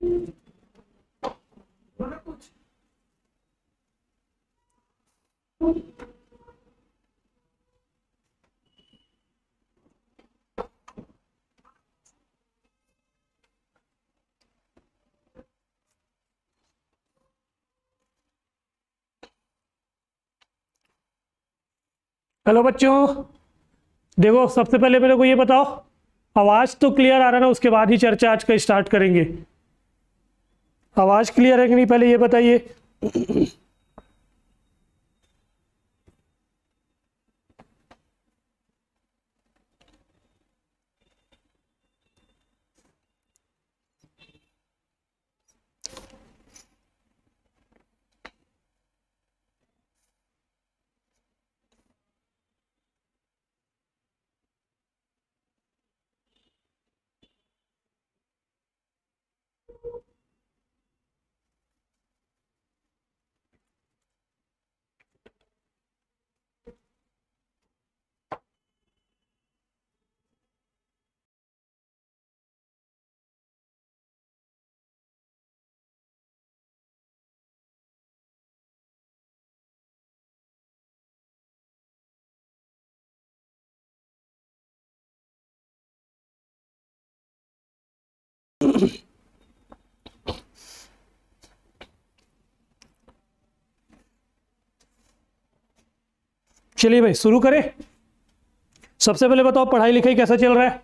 Hello बच्चों, देखो सबसे पहले मेरे को ये बताओ, आवाज तो क्लियर आ रहा है ना? उसके बाद ही चर्चा आज का स्टार्ट करेंगे। आवाज क्लियर है कि नहीं, पहले ये बताइए। चलिए भाई शुरू करें। सबसे पहले बताओ पढ़ाई लिखाई कैसा चल रहा है?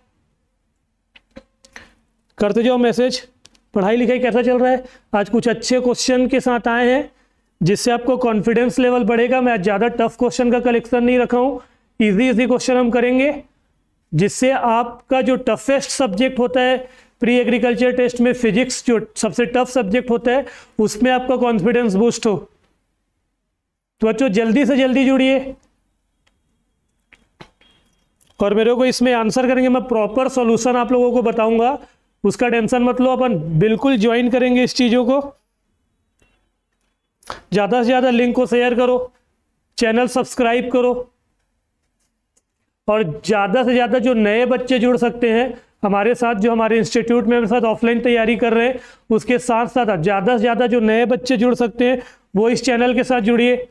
करते जाओ मैसेज, पढ़ाई लिखाई कैसा चल रहा है? आज कुछ अच्छे क्वेश्चन के साथ आए हैं जिससे आपको कॉन्फिडेंस लेवल बढ़ेगा। मैं आज ज़्यादा टफ क्वेश्चन का कलेक्शन नहीं रखा हूँ, इजी क्वेश्चन हम करेंगे जिससे आपका जो टफेस्ट सब्जेक्ट होता है प्री एग्रीकल्चर टेस्ट में, फिजिक्स जो सबसे टफ सब्जेक्ट होता है, उसमें आपका कॉन्फिडेंस बूस्ट हो। तो बच्चों जल्दी से जल्दी जुड़िए और मेरे को इसमें आंसर करेंगे। मैं प्रॉपर सॉल्यूशन आप लोगों को बताऊंगा, उसका टेंशन मत लो, अपन बिल्कुल ज्वाइन करेंगे इस चीज़ों को। ज़्यादा से ज़्यादा लिंक को शेयर करो, चैनल सब्सक्राइब करो और ज़्यादा से ज़्यादा जो नए बच्चे जुड़ सकते हैं हमारे साथ, जो हमारे इंस्टीट्यूट में हमारे साथ ऑफलाइन तैयारी कर रहे हैं, उसके साथ साथ ज़्यादा से ज़्यादा जो नए बच्चे जुड़ सकते हैं वो इस चैनल के साथ जुड़िए।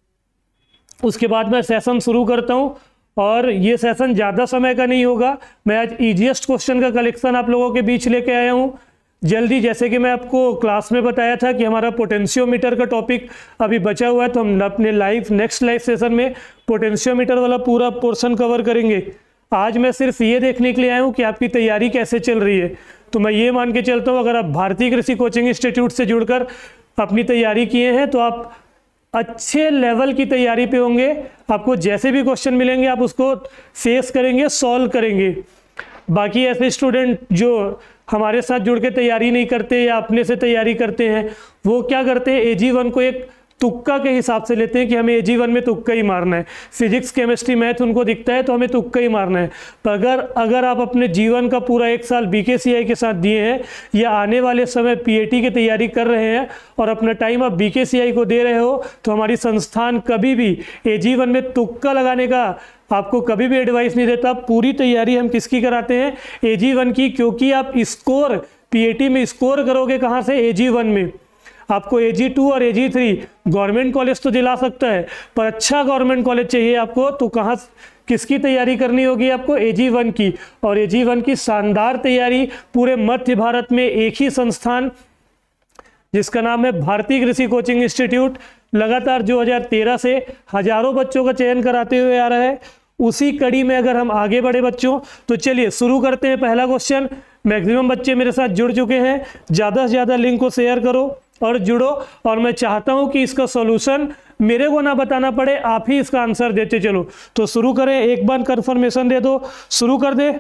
उसके बाद मैं सेशन शुरू करता हूँ और ये सेशन ज़्यादा समय का नहीं होगा। मैं आज ईजीएस्ट क्वेश्चन का कलेक्शन आप लोगों के बीच लेके आया हूँ जल्दी। जैसे कि मैं आपको क्लास में बताया था कि हमारा पोटेंशियोमीटर का टॉपिक अभी बचा हुआ है, तो हम अपने नेक्स्ट लाइव सेशन में पोटेंशियोमीटर वाला पूरा पोर्शन कवर करेंगे। आज मैं सिर्फ ये देखने के लिए आया हूँ कि आपकी तैयारी कैसे चल रही है। तो मैं ये मान के चलता हूँ अगर आप भारतीय कृषि कोचिंग इंस्टीट्यूट से जुड़कर अपनी तैयारी किए हैं तो आप अच्छे लेवल की तैयारी पे होंगे। आपको जैसे भी क्वेश्चन मिलेंगे आप उसको फेस करेंगे, सॉल्व करेंगे। बाकी ऐसे स्टूडेंट जो हमारे साथ जुड़ के तैयारी नहीं करते या अपने से तैयारी करते हैं, वो क्या करते हैं, AG1 को एक तुक्का के हिसाब से लेते हैं कि हमें AG1 में तुक्का ही मारना है। फिजिक्स केमिस्ट्री मैथ उनको दिखता है तो हमें तुक्का ही मारना है। पर अगर आप अपने जीवन का पूरा 1 साल BKCI के साथ दिए हैं या आने वाले समय PAT की तैयारी कर रहे हैं और अपना टाइम आप BKCI को दे रहे हो, तो हमारी संस्थान कभी भी AG1 में तुक्का लगाने का आपको कभी भी एडवाइस नहीं देता। पूरी तैयारी हम किसकी कराते हैं, AG1 की, क्योंकि आप स्कोर PAT में स्कोर करोगे कहाँ से, AG1 में। आपको AG2 और AG3 गवर्नमेंट कॉलेज तो दिला सकता है, पर अच्छा गवर्नमेंट कॉलेज चाहिए आपको, तो कहाँ किसकी तैयारी करनी होगी आपको, AG1 की। और AG1 की शानदार तैयारी पूरे मध्य भारत में एक ही संस्थान जिसका नाम है भारतीय कृषि कोचिंग इंस्टीट्यूट, लगातार 2013 से हजारों बच्चों का चयन कराते हुए आ रहा है। उसी कड़ी में अगर हम आगे बढ़े बच्चों, तो चलिए शुरू करते हैं। पहला क्वेश्चन, मैक्सिमम बच्चे मेरे साथ जुड़ चुके हैं, ज़्यादा से ज़्यादा लिंक को शेयर करो और जुड़ो। और मैं चाहता हूं कि इसका सॉल्यूशन मेरे को ना बताना पड़े, आप ही इसका आंसर देते चलो। तो शुरू करें, एक बार कंफर्मेशन दे दो, शुरू कर दे।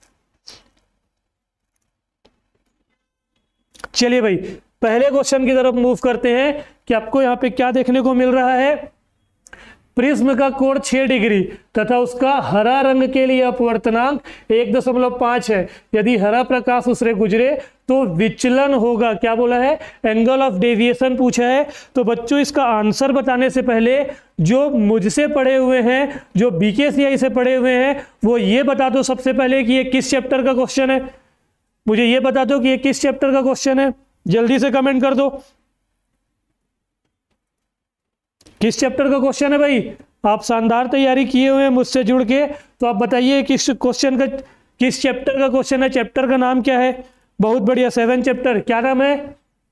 चलिए भाई पहले क्वेश्चन की तरफ मूव करते हैं कि आपको यहां पे क्या देखने को मिल रहा है। प्रिज्म का कोण 6 डिग्री तथा उसका हरा रंग के लिए अपवर्तनांक 1.5 है। यदि हरा प्रकाश उससे गुजरे तो विचलन होगा। क्या बोला है, एंगल ऑफ डेविएशन पूछा है। तो बच्चों इसका आंसर बताने से पहले जो मुझसे पढ़े हुए हैं, जो BKCI से पढ़े हुए हैं, वो ये बता दो सबसे पहले कि ये किस चैप्टर का क्वेश्चन है। मुझे ये बता दो कि ये किस चैप्टर का क्वेश्चन है। जल्दी से कमेंट कर दो। किस चैप्टर का क्वेश्चन है भाई? आप शानदार तैयारी किए हुए हैं मुझसे जुड़ के, तो आप बताइए किस क्वेश्चन का, किस चैप्टर का क्वेश्चन है? चैप्टर का नाम क्या है? बहुत बढ़िया, 7 चैप्टर, क्या नाम है?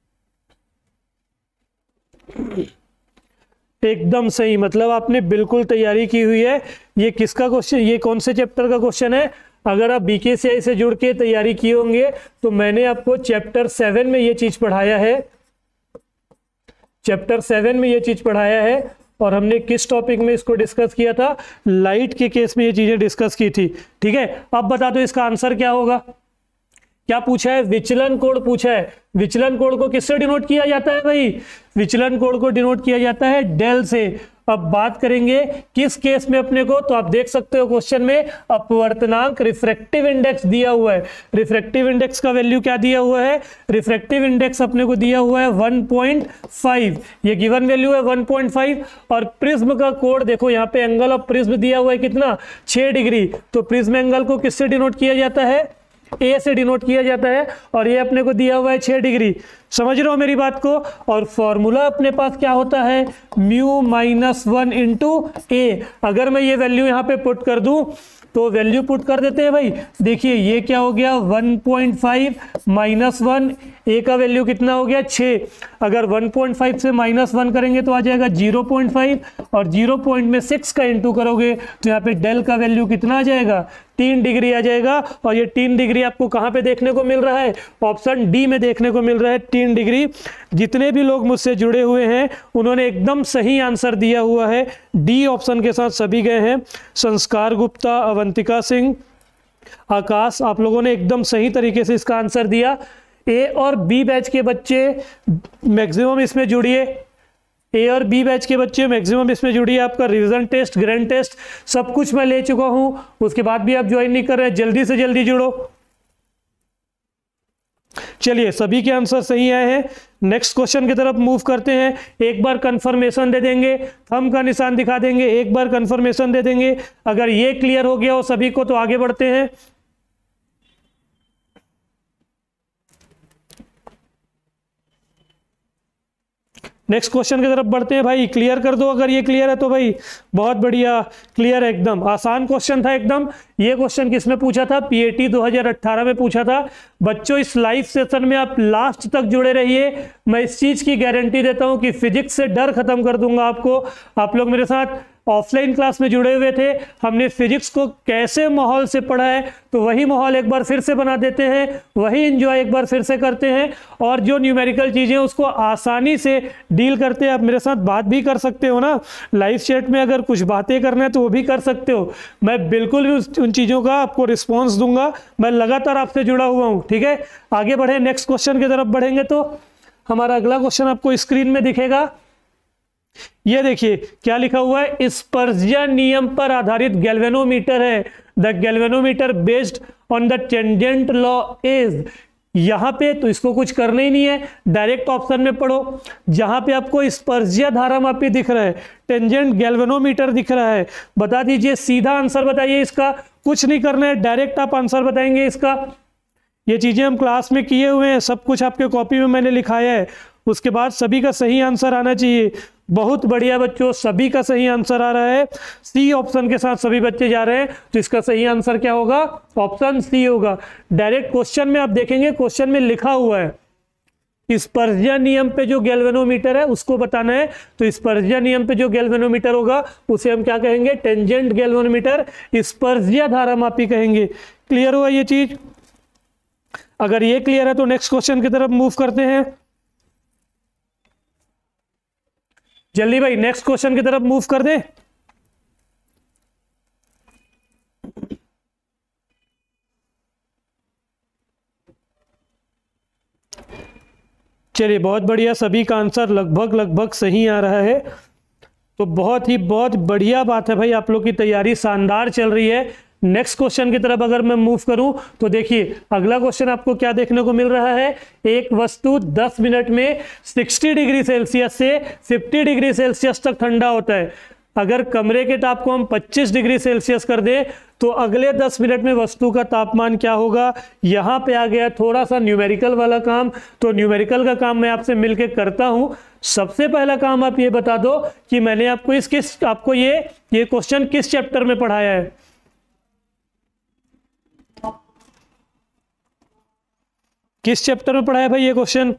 एकदम सही, मतलब आपने बिल्कुल तैयारी की हुई है। ये किसका क्वेश्चन, ये कौन से चैप्टर का क्वेश्चन है? अगर आप बीकेसीआई से जुड़ के तैयारी किए होंगे तो मैंने आपको चैप्टर 7 में ये चीज पढ़ाया है, चैप्टर 7 में ये चीज पढ़ाया है। और हमने किस टॉपिक में इसको डिस्कस किया था? लाइट के केस में ये चीजें डिस्कस की थी। ठीक है, अब बता दो इसका आंसर क्या होगा? क्या पूछा है? विचलन कोण पूछा है। विचलन कोण को किससे डिनोट किया जाता है भाई? विचलन कोण को डिनोट किया जाता है डेल से। अब बात करेंगे किस केस में अपने को, तो आप देख सकते हो क्वेश्चन में अपवर्तनांक रिफ्रैक्टिव इंडेक्स दिया हुआ है। रिफ्रैक्टिव इंडेक्स का वैल्यू क्या दिया हुआ है? रिफ्रैक्टिव इंडेक्स अपने को दिया हुआ है 1.5, ये गिवन वैल्यू है 1.5। और प्रिज्म का कोण देखो, यहाँ पे एंगल ऑफ प्रिज्म दिया हुआ है कितना? 6 डिग्री। तो प्रिज्म एंगल को किससे डिनोट किया जाता है? ए से डिनोट किया जाता है, और ये अपने को दिया हुआ है 6 डिग्री। समझ रहे हो मेरी बात को? और फॉर्मूला अपने पास क्या होता है? Mu minus 1 into A. अगर मैं ये वैल्यू यहाँ पे पुट कर दूं तो वैल्यू पुट कर देते हैं भाई। देखिए ये क्या हो गया? 1.5 माइनस 1, ए का वैल्यू कितना हो गया? 6। अगर 1.5 से माइनस 1 करेंगे तो आ जाएगा 0.5, और 0 में 6 का इंटू करोगे तो यहाँ पे डेल का वैल्यू कितना आ जाएगा? 3 डिग्री आ जाएगा। और ये 3 डिग्री आपको कहाँ पे देखने को मिल रहा है? ऑप्शन डी में देखने को मिल रहा है 3 डिग्री। जितने भी लोग मुझसे जुड़े हुए हैं उन्होंने एकदम सही आंसर दिया हुआ है, डी ऑप्शन के साथ सभी गए हैं। संस्कार गुप्ता, अवंतिका सिंह, आकाश, आप लोगों ने एकदम सही तरीके से इसका आंसर दिया। ए और बी बैच के बच्चे मैक्सिमम इसमें जुड़िए, ए और बी बैच के बच्चे मैक्सिमम इसमें जुड़िए। आपका रिवीजन टेस्ट, ग्रैंड टेस्ट सब कुछ मैं ले चुका हूं, उसके बाद भी आप ज्वाइन नहीं कर रहे, जल्दी से जल्दी जुड़ो। चलिए, सभी के आंसर सही आए हैं। नेक्स्ट क्वेश्चन की तरफ मूव करते हैं। एक बार कंफर्मेशन दे देंगे, थंब का निशान दिखा देंगे, एक बार कंफर्मेशन दे देंगे। अगर ये क्लियर हो गया हो सभी को तो आगे बढ़ते हैं। नेक्स्ट क्वेश्चन की तरफ बढ़ते हैं भाई। क्लियर कर दो, अगर ये क्लियर है तो भाई बहुत बढ़िया, क्लियर है एकदम। आसान क्वेश्चन था एकदम। ये क्वेश्चन किसमें पूछा था? पीएटी 2018 में पूछा था। बच्चों इस लाइव सेशन में आप लास्ट तक जुड़े रहिए। मैं इस चीज की गारंटी देता हूं कि फिजिक्स से डर खत्म कर दूंगा आपको। आप लोग मेरे साथ ऑफलाइन क्लास में जुड़े हुए थे, हमने फिजिक्स को कैसे माहौल से पढ़ा है, तो वही माहौल एक बार फिर से बना देते हैं, वही एंजॉय एक बार फिर से करते हैं। और जो न्यूमेरिकल चीजें उसको आसानी से डील करते हैं। आप मेरे साथ बात भी कर सकते हो ना, लाइव चैट में अगर कुछ बातें करना है तो वो भी कर सकते हो। मैं बिल्कुल भी उन चीज़ों का आपको रिस्पॉन्स दूंगा। मैं लगातार आपसे जुड़ा हुआ हूँ। ठीक है, आगे बढ़े, नेक्स्ट क्वेश्चन की तरफ बढ़ेंगे। तो हमारा अगला क्वेश्चन आपको स्क्रीन में दिखेगा। ये देखिए क्या लिखा हुआ है? स्पर्शिया नियम पर आधारित गैल्वेनोमीटर है। The galvanometer based on the tangent law is. यहां पे तो इसको कुछ करना ही नहीं है, डायरेक्ट ऑप्शन में पढ़ो। जहां पे आपको स्पर्शिया धारामापी दिख रहा है, टेंजेंट गैल्वेनोमीटर दिख रहा है, बता दीजिए, सीधा आंसर बताइए इसका। कुछ नहीं करना है, डायरेक्ट आप आंसर बताएंगे इसका। ये चीजें हम क्लास में किए हुए हैं, सब कुछ आपके कॉपी में मैंने लिखाया है। उसके बाद सभी का सही आंसर आना चाहिए। बहुत बढ़िया बच्चों, सभी का सही आंसर आ रहा है। सी ऑप्शन के साथ सभी बच्चे जा रहे हैं, तो इसका सही आंसर क्या होगा? ऑप्शन सी होगा। डायरेक्ट क्वेश्चन में आप देखेंगे, क्वेश्चन में लिखा हुआ है स्पर्शिया नियम पे जो गैल्वेनोमीटर है उसको बताना है। तो स्पर्शिया नियम पे जो गैल्वेनोमीटर होगा उसे हम क्या कहेंगे? टेंजेंट गैल्वेनोमीटर, स्पर्शिया धारामापी कहेंगे। क्लियर हुआ ये चीज? अगर ये क्लियर है तो नेक्स्ट क्वेश्चन की तरफ मूव करते हैं। जल्दी भाई नेक्स्ट क्वेश्चन की तरफ मूव कर दे। चलिए बहुत बढ़िया, सभी का आंसर लगभग सही आ रहा है। तो बहुत बढ़िया बात है भाई, आप लोग की तैयारी शानदार चल रही है। नेक्स्ट क्वेश्चन की तरफ अगर मैं मूव करूं तो देखिए अगला क्वेश्चन आपको क्या देखने को मिल रहा है? एक वस्तु 10 मिनट में 60 डिग्री सेल्सियस से 50 डिग्री सेल्सियस तक ठंडा होता है। अगर कमरे के ताप को हम 25 डिग्री सेल्सियस कर दें तो अगले 10 मिनट में वस्तु का तापमान क्या होगा। यहाँ पे आ गया थोड़ा सा न्यूमेरिकल वाला काम, तो न्यूमेरिकल का काम मैं आपसे मिलके करता हूँ। सबसे पहला काम आप ये बता दो कि मैंने आपको ये क्वेश्चन किस चैप्टर में पढ़ाया है। किस चैप्टर में पढ़ाया भाई ये क्वेश्चन?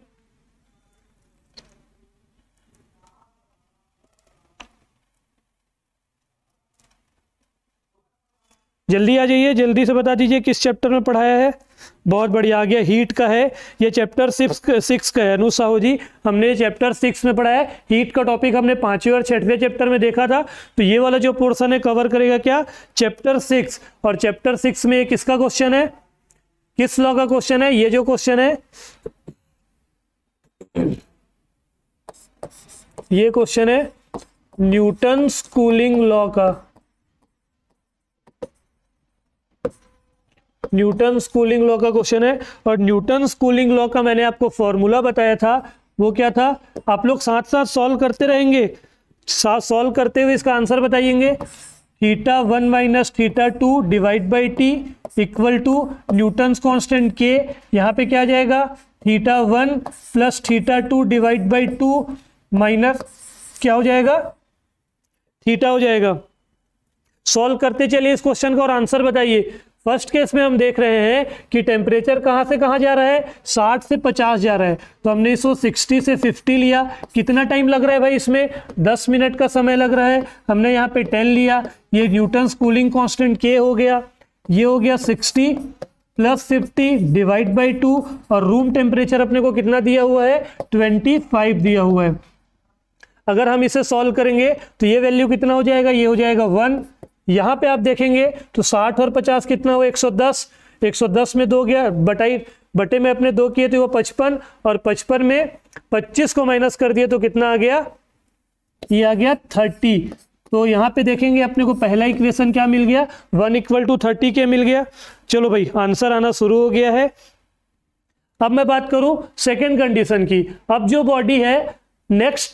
जल्दी आ जाइए, जल्दी से बता दीजिए किस चैप्टर में पढ़ाया है। बहुत बढ़िया, आ गया, हीट का है, ये चैप्टर 6 का है। अनु साहू जी, हमने चैप्टर 6 में पढ़ा है। हीट का टॉपिक हमने 5वें और 6वें चैप्टर में देखा था, तो ये वाला जो पोर्शन है कवर करेगा क्या, चैप्टर 6। और चैप्टर 6 में किसका क्वेश्चन है, किस लॉ का क्वेश्चन है? ये जो क्वेश्चन है, ये क्वेश्चन है न्यूटन्स कूलिंग लॉ का। न्यूटन्स कूलिंग लॉ का क्वेश्चन है। और न्यूटन्स कूलिंग लॉ का मैंने आपको फॉर्मूला बताया था, वो क्या था? आप लोग साथ साथ सॉल्व करते रहेंगे, सॉल्व करते हुए इसका आंसर बताइएंगे। θ1 minus θ2 divide by T equal to Newton's constant के, यहाँ पे क्या आ जाएगा, θ1 प्लस θ2 डिवाइड बाई 2 माइनस क्या हो जाएगा, थीटा हो जाएगा। सॉल्व करते चलिए इस क्वेश्चन का और आंसर बताइए। फर्स्ट केस में हम देख रहे हैं कि टेम्परेचर कहाँ से कहाँ जा रहा है, 60 से 50 जा रहा है, तो हमने इसको 60 से 50 लिया। कितना टाइम लग रहा है भाई इसमें, 10 मिनट का समय लग रहा है। हमने यहाँ पे 10 लिया, ये न्यूटन्स कूलिंग कांस्टेंट के हो गया, ये हो गया 60 प्लस 50 डिवाइड बाई 2, और रूम टेम्परेचर अपने को कितना दिया हुआ है, 25 दिया हुआ है। अगर हम इसे सॉल्व करेंगे तो ये वैल्यू कितना हो जाएगा, ये हो जाएगा 1। यहाँ पे आप देखेंगे तो 60 और 50 कितना हुआ, 110। 110 में 2 गया, बटे में अपने 2 किए थे वो 55, और 55 में 25 को माइनस कर दिए तो कितना आ गया, ये आ गया 30। तो यहाँ पे देखेंगे अपने को पहला इक्वेशन क्या मिल गया, 1 इक्वल टू 30 के मिल गया। चलो भाई आंसर आना शुरू हो गया है। अब मैं बात करूं सेकेंड कंडीशन की। अब जो बॉडी है नेक्स्ट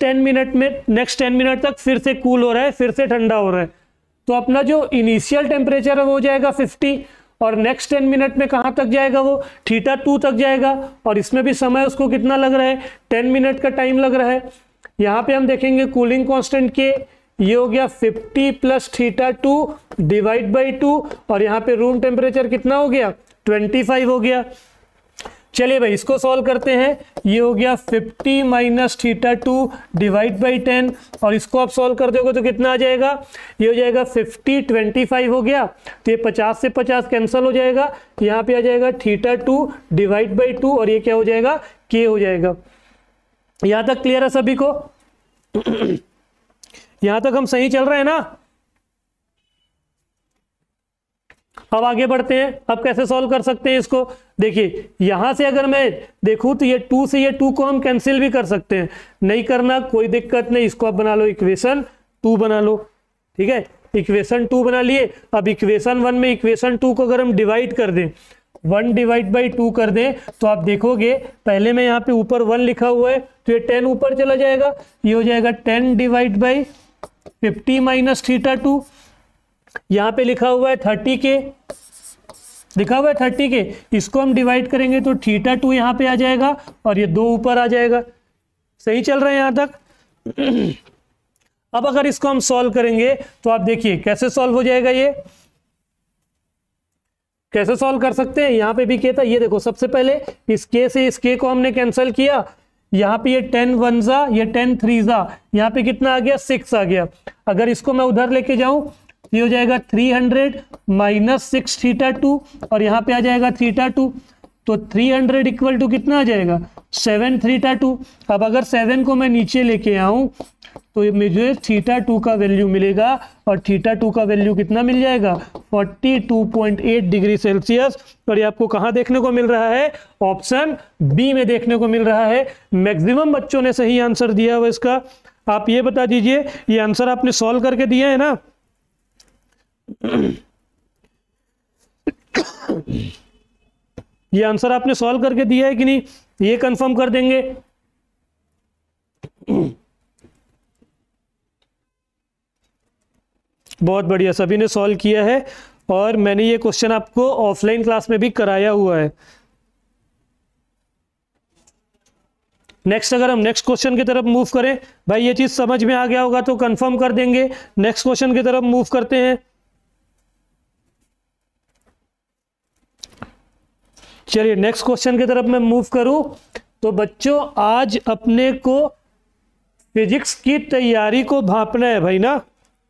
10 मिनट तक फिर से कूल हो रहा है, फिर से ठंडा हो रहा है, तो अपना जो इनिशियल टेम्परेचर है वो हो जाएगा 50, और नेक्स्ट 10 मिनट में कहाँ तक जाएगा, वो θ2 तक जाएगा। और इसमें भी समय उसको कितना लग रहा है, 10 मिनट का टाइम लग रहा है। यहाँ पे हम देखेंगे कूलिंग कांस्टेंट के, ये हो गया 50 प्लस θ2 डिवाइड बाई 2, और यहाँ पे रूम टेम्परेचर कितना हो गया, 25 हो गया। चलिए भाई इसको सॉल्व करते हैं। ये हो गया 50 माइनस θ2 डिवाइड बाई 10, और इसको आप सॉल्व कर दोगे तो कितना आ जाएगा, ये हो जाएगा 50 25 हो गया, तो ये 50 से 50 कैंसिल हो जाएगा। यहाँ पे आ जाएगा θ2 डिवाइड बाई 2, और ये क्या हो जाएगा, k हो जाएगा। यहाँ तक क्लियर है सभी को? यहाँ तक हम सही चल रहे हैं ना? अब आगे बढ़ते हैं। अब कैसे सॉल्व कर सकते हैं इसको, देखिए यहां से अगर मैं देखूं तो ये 2 से ये 2 को हम कैंसिल भी कर सकते हैं, नहीं करना कोई दिक्कत नहीं, इसको आप बना लो इक्वेशन 2 बना लो, ठीक है। इक्वेशन 2 बना लिए। अब इक्वेशन 1 में इक्वेशन 2 को अगर हम डिवाइड कर दें, 1 डिवाइड बाई 2 कर दें, तो आप देखोगे पहले में यहाँ पे ऊपर 1 लिखा हुआ है, तो ये 10 ऊपर चला जाएगा, ये हो जाएगा 10 डिवाइड बाई 50 माइनस θ2। यहाँ पे लिखा हुआ है 30 के, लिखा हुआ है 30 के, इसको हम डिवाइड करेंगे तो θ2 यहाँ पे आ जाएगा, और ये 2 ऊपर आ जाएगा। सही चल रहा है यहाँ तक? अब अगर इसको हम सॉल्व करेंगे तो आप देखिए कैसे सॉल्व हो जाएगा, ये कैसे सॉल्व कर सकते हैं। यहाँ पे भी के था, ये देखो सबसे पहले इस के से इस के को हमने कैंसिल किया, यहाँ पे ये 10 1 जा, ये 10 3 जा, यहाँ पे कितना आ गया, 6 आ गया। अगर इसको मैं उधर लेके जाऊं ये हो जाएगा 300 माइनस 6 θ2, और यहाँ पे आ जाएगा θ2, तो 300 इक्वल टू कितना आ जाएगा, 7 θ2। अब अगर 7 को मैं नीचे लेके आऊं तो मुझे θ2 का वैल्यू मिलेगा, और θ2 का वैल्यू कितना मिल जाएगा, 42.8 डिग्री सेल्सियस। और ये आपको कहाँ देखने को मिल रहा है, ऑप्शन बी में देखने को मिल रहा है। मैक्सिमम बच्चों ने सही आंसर दिया हुआ इसका। आप ये बता दीजिए, ये आंसर आपने सॉल्व करके दिया है ना? ये आंसर आपने सॉल्व करके दिया है कि नहीं, ये कंफर्म कर देंगे। बहुत बढ़िया, सभी ने सॉल्व किया है और मैंने ये क्वेश्चन आपको ऑफलाइन क्लास में भी कराया हुआ है। नेक्स्ट, अगर हम नेक्स्ट क्वेश्चन की तरफ मूव करें, भाई ये चीज समझ में आ गया होगा तो कंफर्म कर देंगे। नेक्स्ट क्वेश्चन की तरफ मूव करते हैं। चलिए नेक्स्ट क्वेश्चन की तरफ मैं मूव करूं तो बच्चों आज अपने को फिजिक्स की तैयारी को भांपना है भाई ना।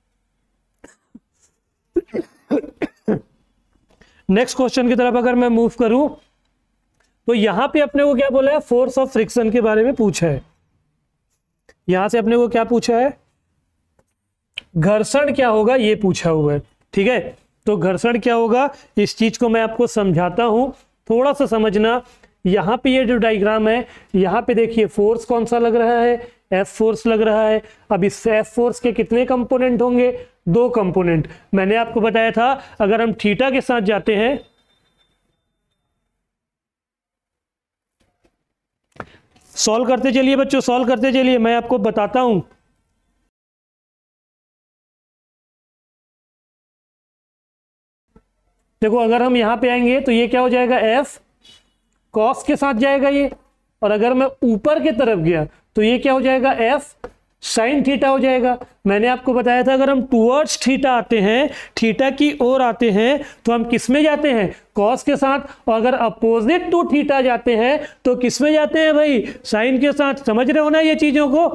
नेक्स्ट क्वेश्चन की तरफ अगर मैं मूव करूं तो यहां पे अपने को क्या बोला है, फोर्स ऑफ फ्रिक्शन के बारे में पूछा है। यहां से अपने को क्या पूछा है, घर्षण क्या होगा ये पूछा हुआ है। ठीक है, तो घर्षण क्या होगा इस चीज को मैं आपको समझाता हूं, थोड़ा सा समझना। यहां पे ये जो डायग्राम है, यहां पे देखिए फोर्स कौन सा लग रहा है, एफ फोर्स लग रहा है। अब इस एफ फोर्स के कितने कंपोनेंट होंगे, 2 कंपोनेंट। मैंने आपको बताया था अगर हम थीटा के साथ जाते हैं, सॉल्व करते चलिए बच्चों, सॉल्व करते चलिए, मैं आपको बताता हूं। देखो अगर हम यहां पे आएंगे तो ये क्या हो जाएगा, एफ कॉस के साथ जाएगा ये, और अगर मैं ऊपर की तरफ गया तो ये क्या हो जाएगा, एफ साइन थीटा हो जाएगा। मैंने आपको बताया था अगर हम टूवर्ड्स थीटा आते हैं, थीटा की ओर आते हैं तो हम किस में जाते हैं, कॉस के साथ, और अगर अपोजिट टू थीटा जाते हैं तो किस में जाते हैं भाई, साइन के साथ। समझ रहे हो ना ये चीजों को।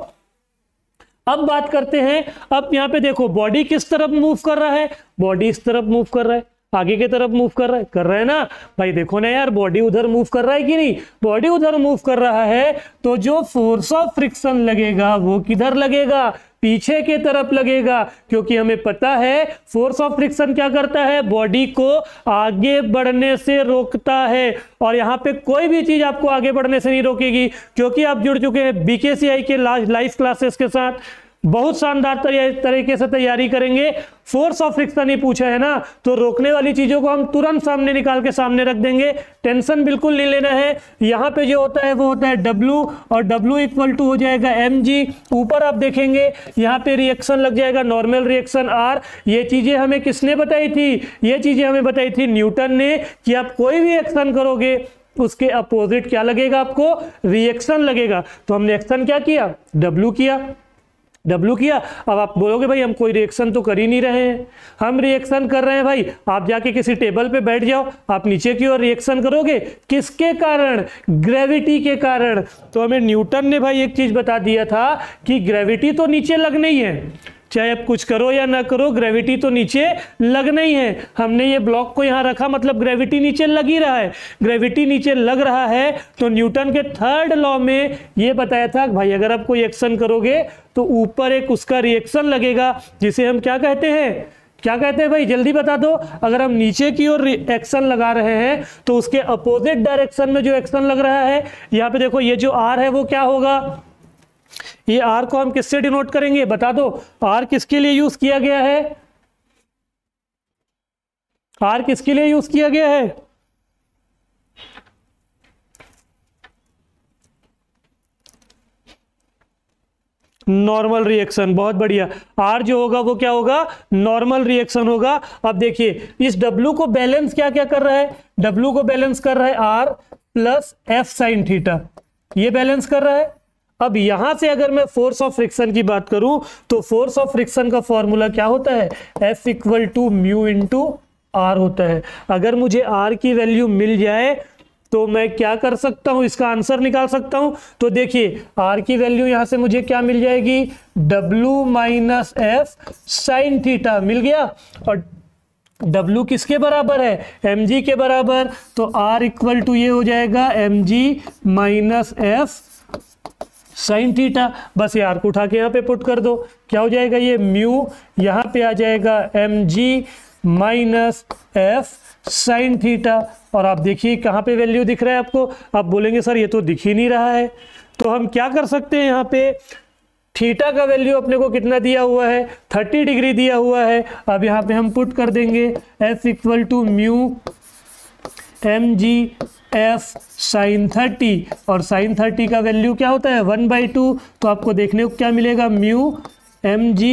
अब बात करते हैं, अब यहां पे देखो बॉडी किस तरफ मूव कर रहा है, बॉडी इस तरफ मूव कर रहा है, आगे की तरफ मूव कर रहा है ना भाई। देखो ना यार, बॉडी उधर मूव कर रहा है कि नहीं, बॉडी उधर मूव कर रहा है तो जो फोर्स ऑफ फ्रिक्शन लगेगा वो किधर लगेगा, पीछे की तरफ लगेगा, क्योंकि हमें पता है फोर्स ऑफ फ्रिक्शन क्या करता है, बॉडी को आगे बढ़ने से रोकता है। और यहां पे कोई भी चीज आपको आगे बढ़ने से नहीं रोकेगी, क्योंकि आप जुड़ चुके हैं बीकेसीआई के लाइव क्लासेस के साथ, बहुत शानदार तरीके से तैयारी करेंगे। फोर्स ऑफ फ्रिक्शन ही पूछा है ना, तो रोकने वाली चीजों को हम तुरंत सामने निकाल के सामने रख देंगे, टेंशन बिल्कुल नहीं लेना है। यहां पे जो होता है वो होता है W, और W इक्वल टू हो जाएगा mg। ऊपर आप देखेंगे यहां पे रिएक्शन लग जाएगा, नॉर्मल रिएक्शन R। ये चीजें हमें किसने बताई थी, ये चीजें हमें बताई थी न्यूटन ने, कि आप कोई भी एक्शन करोगे उसके अपोजिट क्या लगेगा, आपको रिएक्शन लगेगा। तो हमने एक्शन क्या किया, W किया। अब आप बोलोगे भाई हम कोई रिएक्शन तो कर ही नहीं रहे हैं, हम रिएक्शन कर रहे हैं भाई। आप जाके किसी टेबल पे बैठ जाओ, आप नीचे की ओर रिएक्शन करोगे, किसके कारण, ग्रेविटी के कारण। तो हमें न्यूटन ने भाई एक चीज बता दिया था कि ग्रेविटी तो नीचे लगना ही है, चाहे आप कुछ करो या ना करो, ग्रेविटी तो नीचे लगना ही है। हमने ये ब्लॉक को यहाँ रखा, मतलब ग्रेविटी नीचे लग ही रहा है। ग्रेविटी नीचे लग रहा है तो न्यूटन के 3rd लॉ में ये बताया था भाई अगर आप कोई एक्शन करोगे तो ऊपर एक उसका रिएक्शन लगेगा, जिसे हम क्या कहते हैं भाई, जल्दी बता दो। अगर हम नीचे की ओर एक्शन लगा रहे हैं तो उसके अपोजिट डायरेक्शन में जो एक्शन लग रहा है, यहाँ पे देखो ये जो R है वो क्या होगा, ये R को हम किससे डिनोट करेंगे, बता दो। R किसके लिए यूज किया गया है, R किसके लिए यूज किया गया है, नॉर्मल रिएक्शन। बहुत बढ़िया, R जो होगा वो क्या होगा, नॉर्मल रिएक्शन होगा। अब देखिए इस W को बैलेंस क्या क्या कर रहा है, W को बैलेंस कर रहा है R plus F sine theta, ये बैलेंस कर रहा है। अब यहां से अगर मैं फोर्स ऑफ फ्रिक्शन की बात करूं तो फोर्स ऑफ फ्रिक्शन का फॉर्मूला क्या होता है, F equal to mu into R होता है। अगर मुझे R की वैल्यू मिल जाए तो मैं क्या कर सकता हूं, इसका आंसर निकाल सकता हूं। तो देखिए R की वैल्यू यहां से मुझे क्या मिल जाएगी, W minus F sine theta मिल गया, और W किसके बराबर है, mg के बराबर। तो R इक्वल टू ये हो जाएगा mg minus F sine theta. बस ये R को उठा के यहाँ पे पुट कर दो, क्या हो जाएगा, ये म्यू यहाँ पे आ जाएगा mg minus F sine theta. और आप देखिए कहाँ पे वैल्यू दिख रहा है आपको, आप बोलेंगे सर ये तो दिख ही नहीं रहा है। तो हम क्या कर सकते हैं, यहाँ पे थीटा का वैल्यू अपने को कितना दिया हुआ है, 30 डिग्री दिया हुआ है। अब यहाँ पे हम पुट कर देंगे F equal to mu mg F sine 30, और साइन 30 का वैल्यू क्या होता है 1/2। तो आपको देखने को क्या मिलेगा, mu mg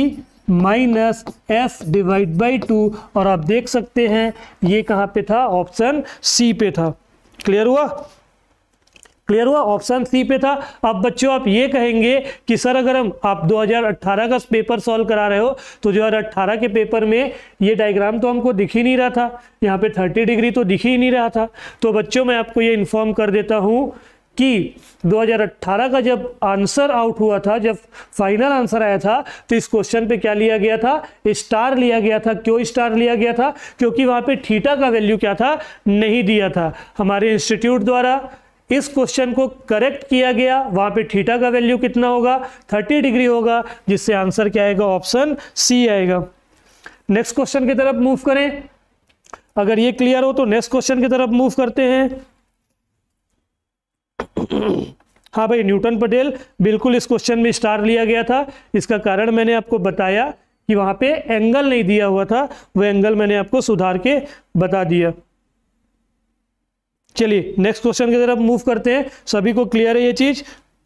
minus F divide by 2, और आप देख सकते हैं ये कहाँ पे था, ऑप्शन सी पे था। क्लियर हुआ? क्लियर हुआ? ऑप्शन सी पे था। अब बच्चों आप ये कहेंगे कि सर अगर आप 2018 का पेपर सॉल्व करा रहे हो तो 2018 के पेपर में ये डायग्राम तो हमको दिख ही नहीं रहा था, यहाँ पे 30 डिग्री तो दिख ही नहीं रहा था। तो बच्चों मैं आपको ये इन्फॉर्म कर देता हूँ कि 2018 का जब आंसर आउट हुआ था, जब फाइनल आंसर आया था, तो इस क्वेश्चन पे क्या लिया गया था, स्टार लिया गया था। क्यों स्टार लिया गया था? क्योंकि वहाँ पे थीटा का वैल्यू क्या था, नहीं दिया था। हमारे इंस्टीट्यूट द्वारा इस क्वेश्चन को करेक्ट किया गया, वहां पे थीटा का वैल्यू कितना होगा, 30 डिग्री होगा, जिससे आंसर क्या आएगा, ऑप्शन सी आएगा। नेक्स्ट क्वेश्चन की तरफ मूव करें। अगर ये क्लियर हो तो नेक्स्ट क्वेश्चन की तरफ मूव करते हैं। हाँ भाई, न्यूटन पटेल, बिल्कुल इस क्वेश्चन में स्टार लिया गया था। इसका कारण मैंने आपको बताया कि वहां पे एंगल नहीं दिया हुआ था, वो एंगल मैंने आपको सुधार के बता दिया। चलिए नेक्स्ट क्वेश्चन की तरफ मूव करते हैं। सभी को क्लियर है ये चीज?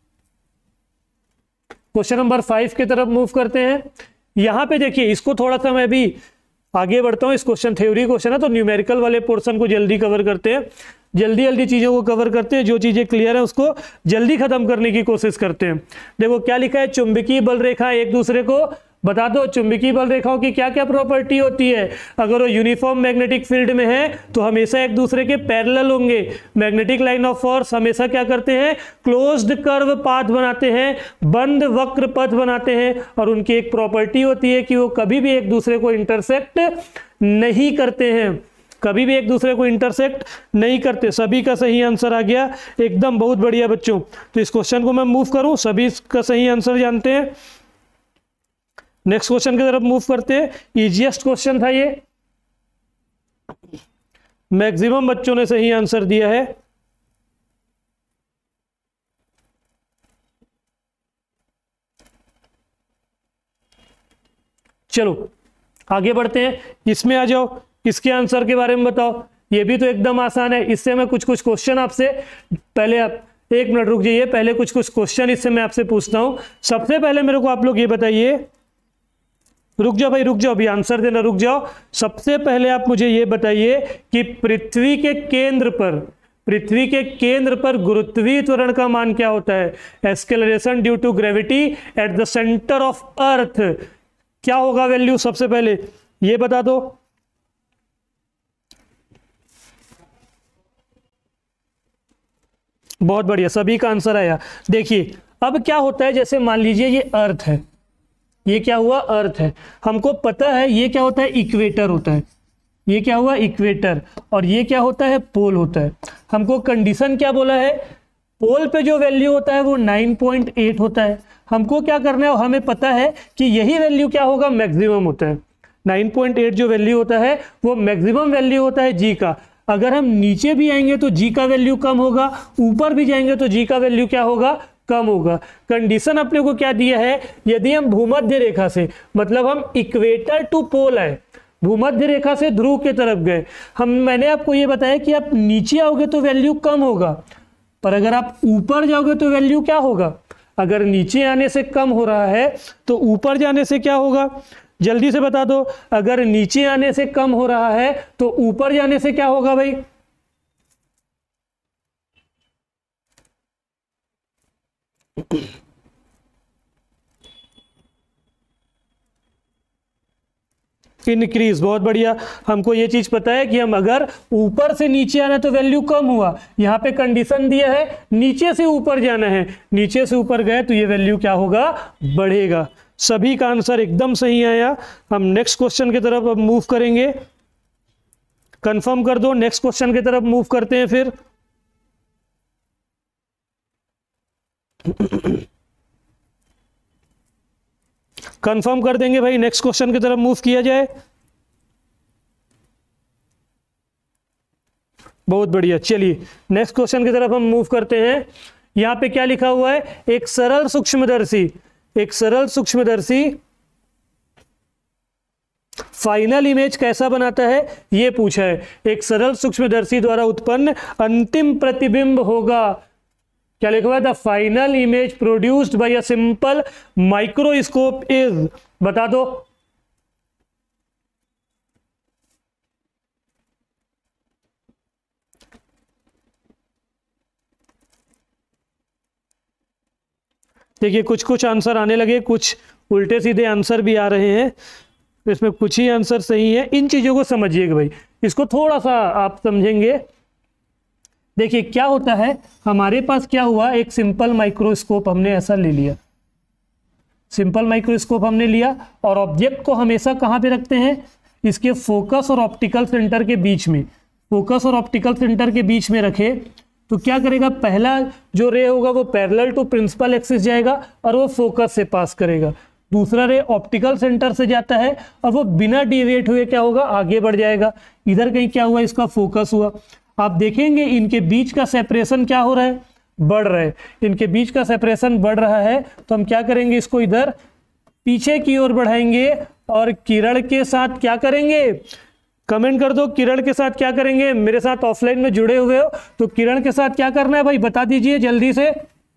क्वेश्चन नंबर 5 की तरफ मूव करते हैं। यहां पे देखिए, इसको थोड़ा सा मैं भी आगे बढ़ता हूं। इस क्वेश्चन थ्योरी क्वेश्चन है, तो न्यूमेरिकल वाले पोर्शन को जल्दी कवर करते हैं, जल्दी जल्दी चीजों को कवर करते हैं। जो चीजें क्लियर है उसको जल्दी खत्म करने की कोशिश करते हैं। देखो क्या लिखा है, चुंबकीय बल रेखा एक दूसरे को बता दो। चुंबकीय बल रेखाओं की क्या क्या प्रॉपर्टी होती है? अगर वो यूनिफॉर्म मैग्नेटिक फील्ड में है तो हमेशा एक दूसरे के पैरेलल होंगे। मैग्नेटिक लाइन ऑफ फोर्स हमेशा क्या करते हैं, क्लोज्ड कर्व पाथ बनाते हैं, बंद वक्र पथ बनाते हैं। और उनकी एक प्रॉपर्टी होती है कि वो कभी भी एक दूसरे को इंटरसेक्ट नहीं करते हैं, कभी भी एक दूसरे को इंटरसेक्ट नहीं करते। सभी का सही आंसर आ गया, एकदम बहुत बढ़िया बच्चों। तो इस क्वेश्चन को मैं मूव करूं, सभी का सही आंसर जानते हैं। नेक्स्ट क्वेश्चन की तरफ मूव करते हैं। इजीएस्ट क्वेश्चन था ये, मैक्सिमम बच्चों ने सही आंसर दिया है। चलो आगे बढ़ते हैं, इसमें आ जाओ, इसके आंसर के बारे में बताओ। ये भी तो एकदम आसान है। इससे मैं कुछ कुछ क्वेश्चन आपसे, पहले आप 1 मिनट रुक जाइए, पहले कुछ कुछ क्वेश्चन इससे मैं आपसे पूछता हूं। सबसे पहले मेरे को आप लोग ये बताइए, रुक जाओ भाई, रुक जाओ, अभी आंसर देना रुक जाओ। सबसे पहले आप मुझे ये बताइए कि पृथ्वी के केंद्र पर गुरुत्वीय त्वरण का मान क्या होता है? Acceleration due to gravity at the centre of earth, क्या होगा वैल्यू? सबसे पहले ये बता दो। बहुत बढ़िया, सभी का आंसर आया। देखिए अब क्या होता है, जैसे मान लीजिए ये अर्थ है, ये क्या हुआ, अर्थ है। हमको पता है ये क्या होता है, इक्वेटर होता है। ये क्या हुआ, इक्वेटर। और ये क्या होता है, पोल होता है। हमको कंडीशन क्या बोला है, पोल पे जो वैल्यू होता है वो 9.8 होता है। हमको क्या करना है, हमें पता है कि यही वैल्यू क्या होगा, मैक्सिमम होता है। 9.8 जो वैल्यू होता है वो मैक्सिमम वैल्यू होता है जी का। अगर हम नीचे भी आएंगे तो जी का वैल्यू कम होगा, ऊपर भी जाएंगे तो जी का वैल्यू क्या होगा, कम होगा। कंडीशन अपने को क्या दिया है, यदि हम भूमध्य रेखा से, मतलब हम इक्वेटर टू पोल है, भूमध्य रेखा से ध्रुव के तरफ गए, मैंने आपको ये बताया कि आप नीचे आओगे तो वैल्यू कम होगा, पर अगर आप ऊपर जाओगे तो वैल्यू क्या होगा। अगर नीचे आने से कम हो रहा है तो ऊपर जाने से क्या होगा, जल्दी से बता दो। अगर नीचे आने से कम हो रहा है तो ऊपर जाने से क्या होगा भाई, इंक्रीज। बहुत बढ़िया, हमको ये चीज पता है कि हम अगर ऊपर से नीचे आना तो वैल्यू कम हुआ। यहां पे कंडीशन दिया है नीचे से ऊपर जाना है, नीचे से ऊपर गए तो ये वैल्यू क्या होगा, बढ़ेगा। सभी का आंसर एकदम सही आया। हम नेक्स्ट क्वेश्चन की तरफ अब मूव करेंगे, कंफर्म कर दो। नेक्स्ट क्वेश्चन की तरफ मूव करते हैं फिर। कंफर्म कर देंगे भाई, नेक्स्ट क्वेश्चन की तरफ मूव किया जाए। बहुत बढ़िया, चलिए नेक्स्ट क्वेश्चन की तरफ हम मूव करते हैं। यहां पे क्या लिखा हुआ है, एक सरल सूक्ष्मदर्शी फाइनल इमेज कैसा बनाता है, यह पूछा है। एक सरल सूक्ष्मदर्शी द्वारा उत्पन्न अंतिम प्रतिबिंब होगा, क्या लिखा हुआ है, the final image produced by a simple microscope is, बता दो देखिए कुछ कुछ आंसर आने लगे, कुछ उल्टे सीधे आंसर भी आ रहे हैं, तो इसमें कुछ ही आंसर सही है। इन चीज़ों को समझिएगा भाई, इसको थोड़ा सा आप समझेंगे। देखिए क्या होता है, हमारे पास क्या हुआ, एक सिंपल माइक्रोस्कोप हमने ऐसा ले लिया, सिंपल माइक्रोस्कोप हमने लिया और ऑब्जेक्ट को हमेशा कहाँ पे रखते हैं, इसके फोकस और ऑप्टिकल सेंटर के बीच में, फोकस और ऑप्टिकल सेंटर के बीच में रखे तो क्या करेगा, पहला जो रे होगा वो पैरेलल टू प्रिंसिपल एक्सिस जाएगा और वो फोकस से पास करेगा, दूसरा रे ऑप्टिकल सेंटर से जाता है और वो बिना डिविएट हुए क्या होगा, आगे बढ़ जाएगा। इधर कहीं क्या हुआ, इसका फोकस हुआ। आप देखेंगे इनके बीच का सेपरेशन क्या हो रहा है, बढ़ रहा है, इनके बीच का सेपरेशन बढ़ रहा है, तो हम क्या करेंगे, इसको इधर पीछे की ओर बढ़ाएंगे और किरण के साथ क्या करेंगे, कमेंट कर दो किरण के साथ क्या करेंगे। मेरे साथ ऑफलाइन में जुड़े हुए हो तो किरण के साथ क्या करना है भाई, बता दीजिए जल्दी से।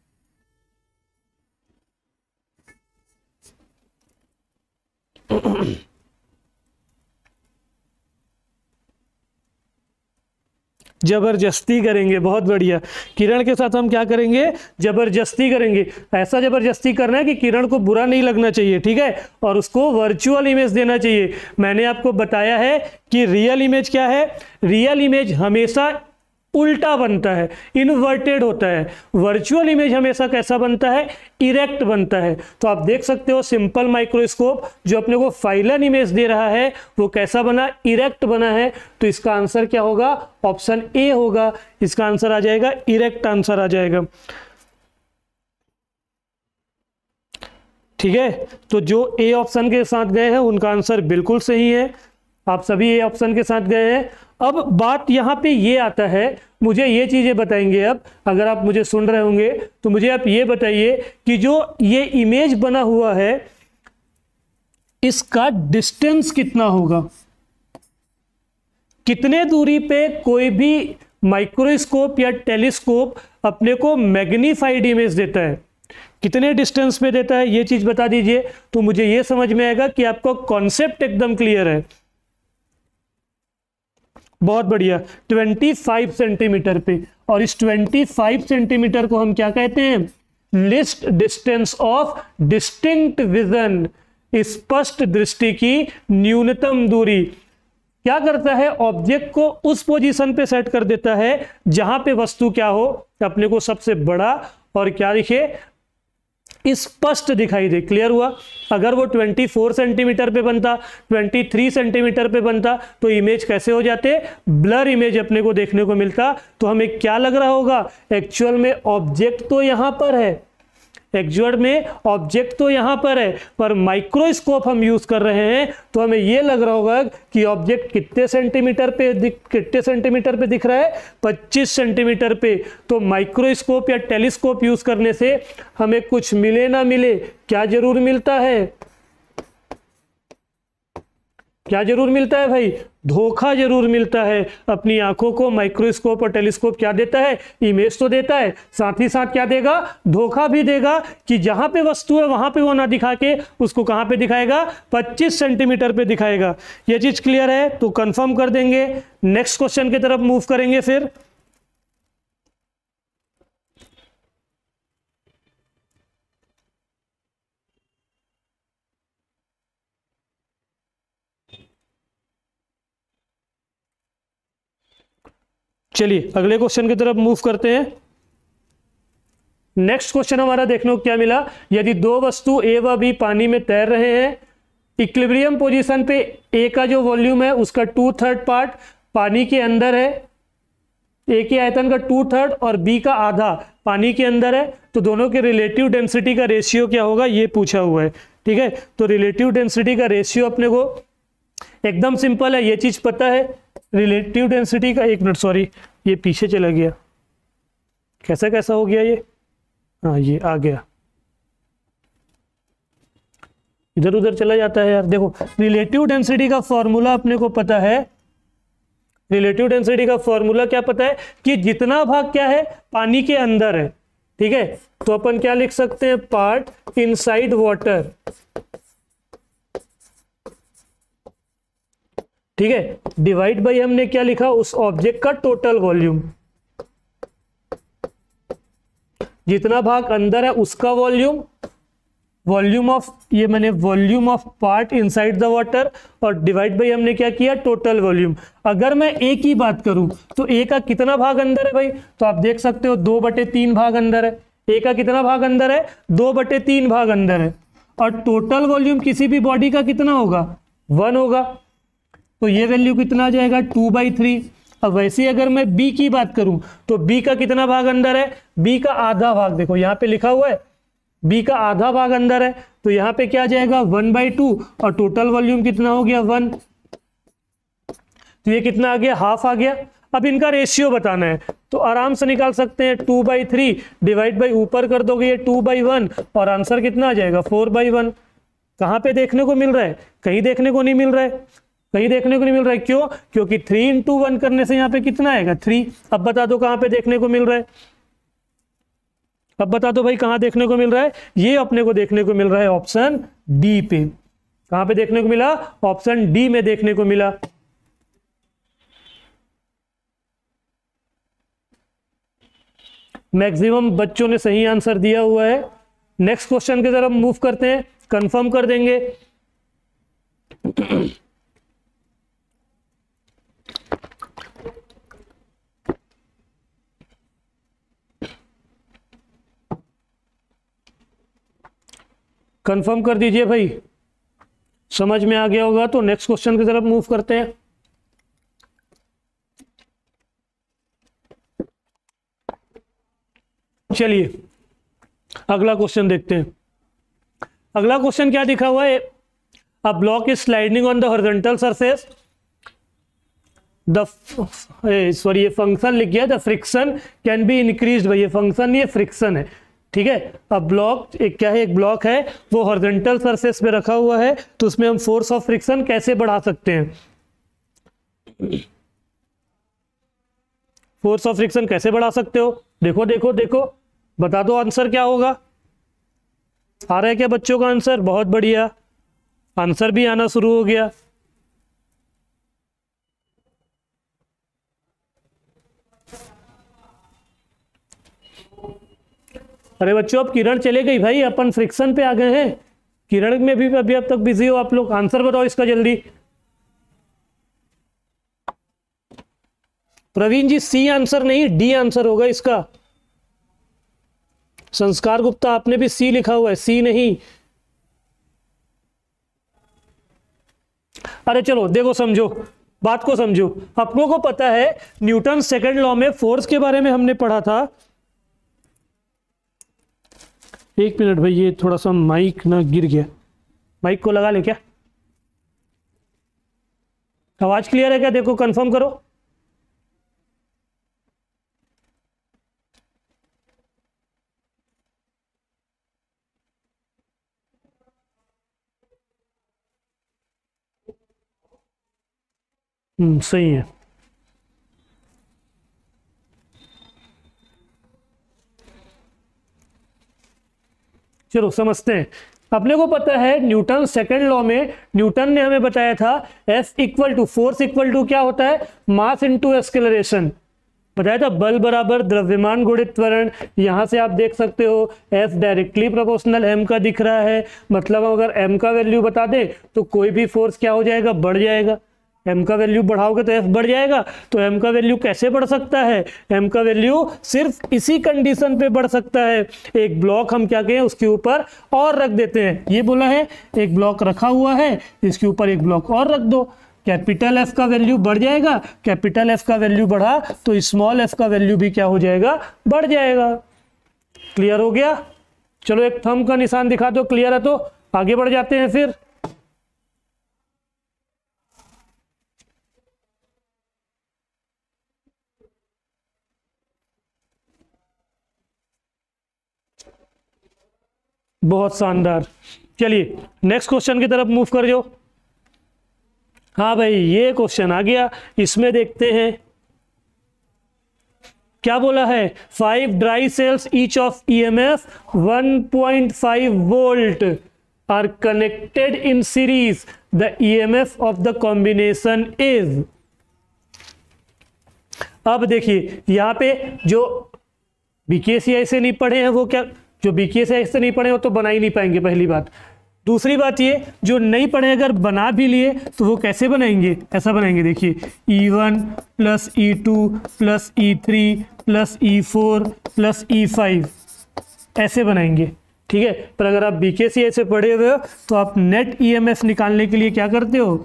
जबरदस्ती करेंगे, बहुत बढ़िया। किरण के साथ हम क्या करेंगे, जबरदस्ती करेंगे। ऐसा जबरदस्ती करना है कि किरण को बुरा नहीं लगना चाहिए, ठीक है, और उसको वर्चुअल इमेज देना चाहिए। मैंने आपको बताया है कि रियल इमेज क्या है, रियल इमेज हमेशा उल्टा बनता है, इन्वर्टेड होता है। वर्चुअल इमेज हमेशा कैसा बनता है, इरेक्ट बनता है। तो आप देख सकते हो सिंपल माइक्रोस्कोप जो अपने को फाइलन इमेज दे रहा है वो कैसा बना, इरेक्ट बना है। तो इसका आंसर क्या होगा, ऑप्शन ए होगा, इसका आंसर आ जाएगा इरेक्ट, आंसर आ जाएगा। ठीक है, तो जो ए ऑप्शन के साथ गए हैं उनका आंसर बिल्कुल सही है, आप सभी ए ऑप्शन के साथ गए हैं। अब बात यहाँ पे ये आता है, मुझे ये चीज़ें बताएंगे अब, अगर आप मुझे सुन रहे होंगे तो मुझे आप ये बताइए कि जो ये इमेज बना हुआ है इसका डिस्टेंस कितना होगा, कितने दूरी पे कोई भी माइक्रोस्कोप या टेलीस्कोप अपने को मैग्नीफाइड इमेज देता है, कितने डिस्टेंस पे देता है, ये चीज़ बता दीजिए। तो मुझे ये समझ में आएगा कि आपका कॉन्सेप्ट एकदम क्लियर है। बहुत बढ़िया, 25 सेंटीमीटर पे, और इस 25 सेंटीमीटर को हम क्या कहते हैं, least distance of distinct vision, स्पष्ट दृष्टि की न्यूनतम दूरी। क्या करता है, ऑब्जेक्ट को उस पोजीशन पे सेट कर देता है जहां पे वस्तु क्या हो, अपने को सबसे बड़ा और क्या दिखे, स्पष्ट दिखाई दे। क्लियर हुआ। अगर वो 24 सेंटीमीटर पे बनता, 23 सेंटीमीटर पे बनता तो इमेज कैसे हो जाते, ब्लर इमेज अपने को देखने को मिलता। तो हमें क्या लग रहा होगा, एक्चुअल में ऑब्जेक्ट तो यहां पर है, एक्चुअल में ऑब्जेक्ट तो यहां पर है, पर माइक्रोस्कोप हम यूज कर रहे हैं तो हमें यह लग रहा होगा कि ऑब्जेक्ट कितने सेंटीमीटर पे दिख रहा है, 25 सेंटीमीटर पे। तो माइक्रोस्कोप या टेलीस्कोप यूज करने से हमें कुछ मिले ना मिले, क्या जरूर मिलता है, क्या जरूर मिलता है भाई, धोखा जरूर मिलता है। अपनी आंखों को माइक्रोस्कोप और टेलीस्कोप क्या देता है, इमेज तो देता है, साथ ही साथ क्या देगा, धोखा भी देगा कि जहां पे वस्तु है वहां पे वो ना दिखा के उसको कहां पे दिखाएगा, 25 सेंटीमीटर पे दिखाएगा। ये चीज क्लियर है, तो कंफर्म कर देंगे। नेक्स्ट क्वेश्चन की तरफ मूव करेंगे फिर। चलिए अगले क्वेश्चन की तरफ मूव करते हैं। नेक्स्ट क्वेश्चन हमारा देखने को क्या मिला, यदि दो वस्तु ए व बी पानी में तैर रहे हैं, इक्विलिब्रियम पोजीशन पे ए का जो वॉल्यूम है उसका 2/3 पार्ट पानी के अंदर है, ए के आयतन का 2/3 और बी का आधा पानी के अंदर है, तो दोनों के रिलेटिव डेंसिटी का रेशियो क्या होगा ये पूछा हुआ है। ठीक है, तो रिलेटिव डेंसिटी का रेशियो अपने को एकदम सिंपल है, ये चीज पता है। रिलेटिव डेंसिटी का, एक मिनट सॉरी ये पीछे चला गया, कैसा हो गया ये, हाँ ये आ गया, इधर उधर चला जाता है यार। देखो रिलेटिव डेंसिटी का फॉर्मूला अपने को पता है, रिलेटिव डेंसिटी का फॉर्मूला क्या पता है कि जितना भाग क्या है पानी के अंदर है, ठीक है, तो अपन क्या लिख सकते हैं, पार्ट इनसाइड वाटर। ठीक है, डिवाइड बाई हमने क्या लिखा, उस ऑब्जेक्ट का टोटल वॉल्यूम। जितना भाग अंदर है उसका volume, volume of part inside the water, और डिवाइड बाई हमने क्या किया, टोटल वॉल्यूम। अगर मैं ए की बात करूं तो ए का कितना भाग अंदर है भाई, तो आप देख सकते हो 2/3 भाग अंदर है। ए का कितना भाग अंदर है, 2/3 भाग अंदर है। और टोटल वॉल्यूम किसी भी बॉडी का कितना होगा, 1 होगा। तो ये वैल्यू कितना आ जाएगा, 2/3। अब वैसे ही अगर मैं बी की बात करूं तो बी का कितना भाग अंदर है, बी का आधा भाग, देखो यहाँ पे लिखा हुआ है बी का आधा भाग अंदर है, तो यहाँ पे क्या आ जाएगा 1/2, और टोटल वॉल्यूम कितना हो गया 1, तो ये कितना आ गया, हाफ आ गया। अब इनका रेशियो बताना है तो आराम से निकाल सकते हैं, 2/3 डिवाइड बाई ऊपर कर दोगे ये 2/1, और आंसर कितना आ जाएगा 4/1। कहाँ पे देखने को मिल रहा है, कहीं देखने को नहीं मिल रहा है, कहीं देखने को नहीं मिल रहा है। क्यों, क्योंकि 3 × 1 करने से यहाँ पे कितना आएगा 3। अब बता दो कहाँ पे देखने को मिल रहा है, अब बता दो भाई कहाँ देखने को मिल रहा है, ये अपने को देखने को मिल रहा है ऑप्शन डी पे। कहाँ पे देखने को मिला, ऑप्शन डी में देखने को मिला। मैक्सिमम बच्चों ने सही आंसर दिया हुआ है। नेक्स्ट क्वेश्चन की तरफ मूव करते हैं, कंफर्म कर देंगे। कंफर्म कर दीजिए भाई, समझ में आ गया होगा तो नेक्स्ट क्वेश्चन की तरफ मूव करते हैं। चलिए अगला क्वेश्चन देखते हैं। अगला क्वेश्चन क्या दिखा हुआ है, a block is sliding on the horizontal surface, ये फंक्शन लिख गया, the friction can be increased. भाई ये फंक्शन, ये फ्रिक्शन है, ठीक है। अब ब्लॉक एक क्या है, एक ब्लॉक है वो हॉरिजॉन्टल सरफेस पे रखा हुआ है, तो उसमें हम फोर्स ऑफ फ्रिक्शन कैसे बढ़ा सकते हैं, फोर्स ऑफ फ्रिक्शन कैसे बढ़ा सकते हो, देखो देखो देखो, बता दो आंसर क्या होगा। आ रहा है क्या बच्चों का आंसर, बहुत बढ़िया, आंसर भी आना शुरू हो गया। अरे बच्चों अब किरण चले गई भाई, अपन फ्रिक्शन पे आ गए हैं। किरण में भी अभी अब तक बिजी हो आप लोग, आंसर बताओ इसका जल्दी। प्रवीण जी सी आंसर नहीं, डी आंसर होगा इसका। संस्कार गुप्ता आपने भी सी लिखा हुआ है, सी नहीं। अरे चलो देखो, समझो बात को, समझो। अपनों को पता है न्यूटन सेकंड लॉ में फोर्स के बारे में हमने पढ़ा था। एक मिनट भाई, ये थोड़ा सा माइक ना गिर गया, माइक को लगा ले क्या, आवाज क्लियर है क्या, देखो कंफर्म करो। सही है। चलो समझते हैं। अपने को पता है न्यूटन सेकंड लॉ में न्यूटन ने हमें बताया था F equal to, force equal to क्या होता है, मास इनटू एक्सेलरेशन। बताया था बल बराबर द्रव्यमान गुणित त्वरण। यहां से आप देख सकते हो F डायरेक्टली प्रोपोर्शनल m का दिख रहा है, मतलब अगर m का वैल्यू बता दे तो कोई भी फोर्स क्या हो जाएगा, बढ़ जाएगा। m का वैल्यू बढ़ाओगे तो f बढ़ जाएगा। तो m का वैल्यू कैसे बढ़ सकता है, m का वैल्यू सिर्फ इसी कंडीशन पे बढ़ सकता है, एक ब्लॉक हम क्या कहें उसके ऊपर और रख देते हैं। ये बोला है एक ब्लॉक रखा हुआ है, इसके ऊपर एक ब्लॉक और रख दो, कैपिटल F का वैल्यू बढ़ जाएगा। कैपिटल F का वैल्यू बढ़ा तो स्मॉल f का वैल्यू भी क्या हो जाएगा, बढ़ जाएगा। क्लियर हो गया। चलो एक थंब का निशान दिखा दो, क्लियर है तो आगे बढ़ जाते हैं फिर। बहुत शानदार। चलिए नेक्स्ट क्वेश्चन की तरफ मूव कर जाओ। हाँ भाई ये क्वेश्चन आ गया, इसमें देखते हैं क्या बोला है। 5 dry cells each of EMF 1.5 volt are connected in series, the EMF of the combination is. अब देखिए यहाँ पे जो बीकेएससीआई से नहीं पढ़े हैं वो क्या, जो बीकेएससीआई से नहीं पढ़े वो तो बना ही नहीं पाएंगे, पहली बात। दूसरी बात ये, जो नहीं पढ़े अगर बना भी लिए तो वो कैसे बनाएंगे, ऐसा बनाएंगे देखिए, E1 plus E2 plus E3 plus E4 plus E5 ऐसे बनाएंगे, ठीक है। पर अगर आप बीकेएससीआई से पढ़े हुए हो तो आप नेट ईएमएफ निकालने के लिए क्या करते हो,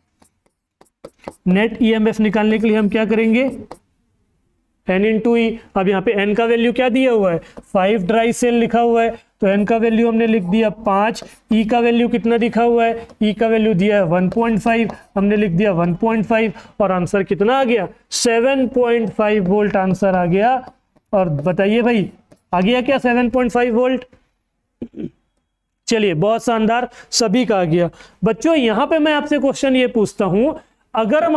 नेट ईएमएफ निकालने के लिए हम क्या करेंगे, N इंटू ई। अब यहाँ पे N का वैल्यू क्या दिया हुआ है, 5 ड्राई सेल लिखा हुआ है, तो N का वैल्यू हमने लिख दिया 5। E का वैल्यू कितना लिखा हुआ है, E का वैल्यू दिया है 1.5, हमने लिख दिया 1.5 और आंसर कितना आ गया, 7.5 वोल्ट आंसर आ गया। और बताइए भाई आ गया क्या 7.5 वोल्ट। चलिए बहुत शानदार, सभी का आ गया। बच्चों यहाँ पे मैं आपसे क्वेश्चन ये पूछता हूं, अगर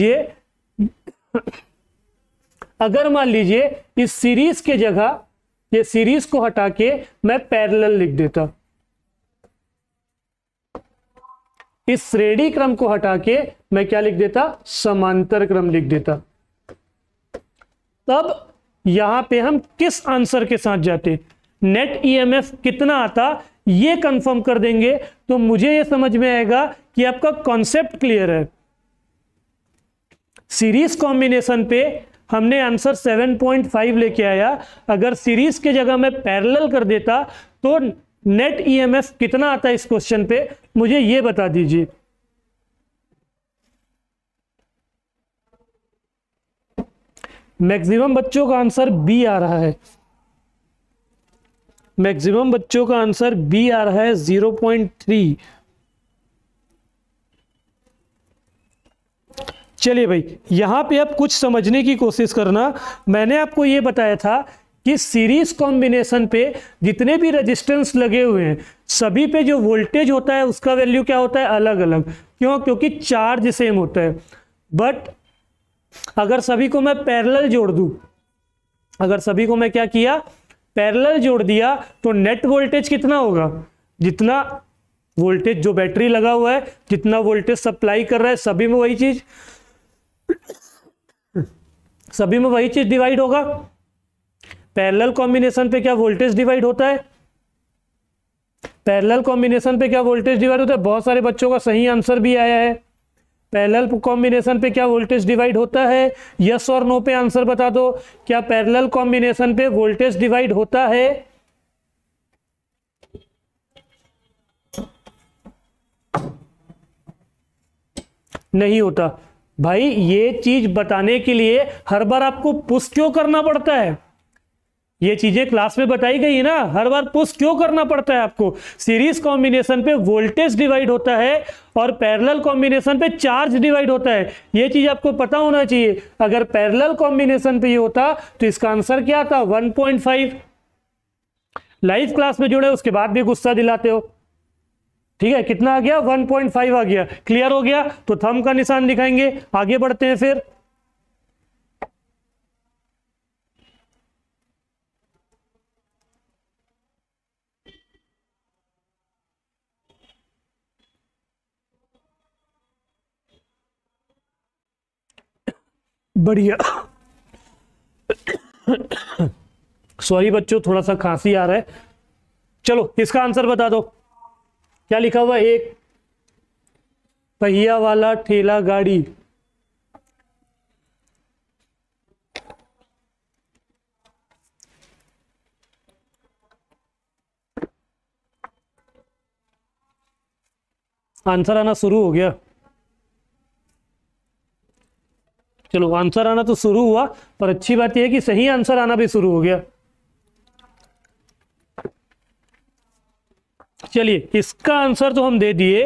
मान लीजिए इस सीरीज के जगह, ये सीरीज को हटा के मैं पैरेलल लिख देता, इस श्रेणी क्रम को हटा के मैं क्या लिख देता, समांतर क्रम लिख देता, तब यहां पे हम किस आंसर के साथ जाते, नेट ईएमएफ कितना आता ये कंफर्म कर देंगे, तो मुझे ये समझ में आएगा कि आपका कॉन्सेप्ट क्लियर है। सीरीज कॉम्बिनेशन पे हमने आंसर 7.5 लेके आया, अगर सीरीज के जगह मैं पैरेलल कर देता तो नेट ईएमएफ कितना आता है इस क्वेश्चन पे, मुझे ये बता दीजिए। मैक्सिमम बच्चों का आंसर बी आ रहा है, मैक्सिमम बच्चों का आंसर बी आ रहा है 0.3। चलिए भाई यहां पे आप कुछ समझने की कोशिश करना। मैंने आपको यह बताया था कि सीरीज कॉम्बिनेशन पे जितने भी रेजिस्टेंस लगे हुए हैं सभी पे जो वोल्टेज होता है उसका वैल्यू क्या होता है, अलग अलग। क्यों, क्योंकि चार्ज सेम होता है। बट अगर सभी को मैं पैरेलल जोड़ दूं, अगर सभी को मैं क्या किया, पैरेलल जोड़ दिया, तो नेट वोल्टेज कितना होगा, जितना वोल्टेज जो बैटरी लगा हुआ है जितना वोल्टेज सप्लाई कर रहा है सभी में वही चीज, सभी में वही चीज डिवाइड होगा। पैरेलल कॉम्बिनेशन पे क्या वोल्टेज डिवाइड होता है, पैरेलल कॉम्बिनेशन पे क्या वोल्टेज डिवाइड होता है, बहुत सारे बच्चों का सही आंसर भी आया है। पैरेलल कॉम्बिनेशन पे क्या वोल्टेज डिवाइड होता है, यस और नो पे आंसर बता दो। क्या पैरेलल कॉम्बिनेशन पे वोल्टेज डिवाइड होता है, नहीं होता। भाई ये चीज बताने के लिए हर बार आपको पुश क्यों करना पड़ता है, ये चीजें क्लास में बताई गई है ना, हर बार पुश क्यों करना पड़ता है आपको। सीरीज कॉम्बिनेशन पे वोल्टेज डिवाइड होता है और पैरेलल कॉम्बिनेशन पे चार्ज डिवाइड होता है, ये चीज आपको पता होना चाहिए। अगर पैरेलल कॉम्बिनेशन पे ये होता तो इसका आंसर क्या था, 1.5। लाइव क्लास में जुड़े उसके बाद भी गुस्सा दिलाते हो, ठीक है। कितना आ गया, 1.5 आ गया। क्लियर हो गया, तो थंब का निशान दिखाएंगे, आगे बढ़ते हैं फिर। बढ़िया। सॉरी बच्चों थोड़ा सा खांसी आ रहा है। चलो इसका आंसर बता दो, क्या लिखा हुआ है, एक पहिया वाला ठेला गाड़ी। आंसर आना शुरू हो गया। चलो आंसर आना तो शुरू हुआ, पर अच्छी बात यह है कि सही आंसर आना भी शुरू हो गया। चलिए इसका आंसर तो हम दे दिए।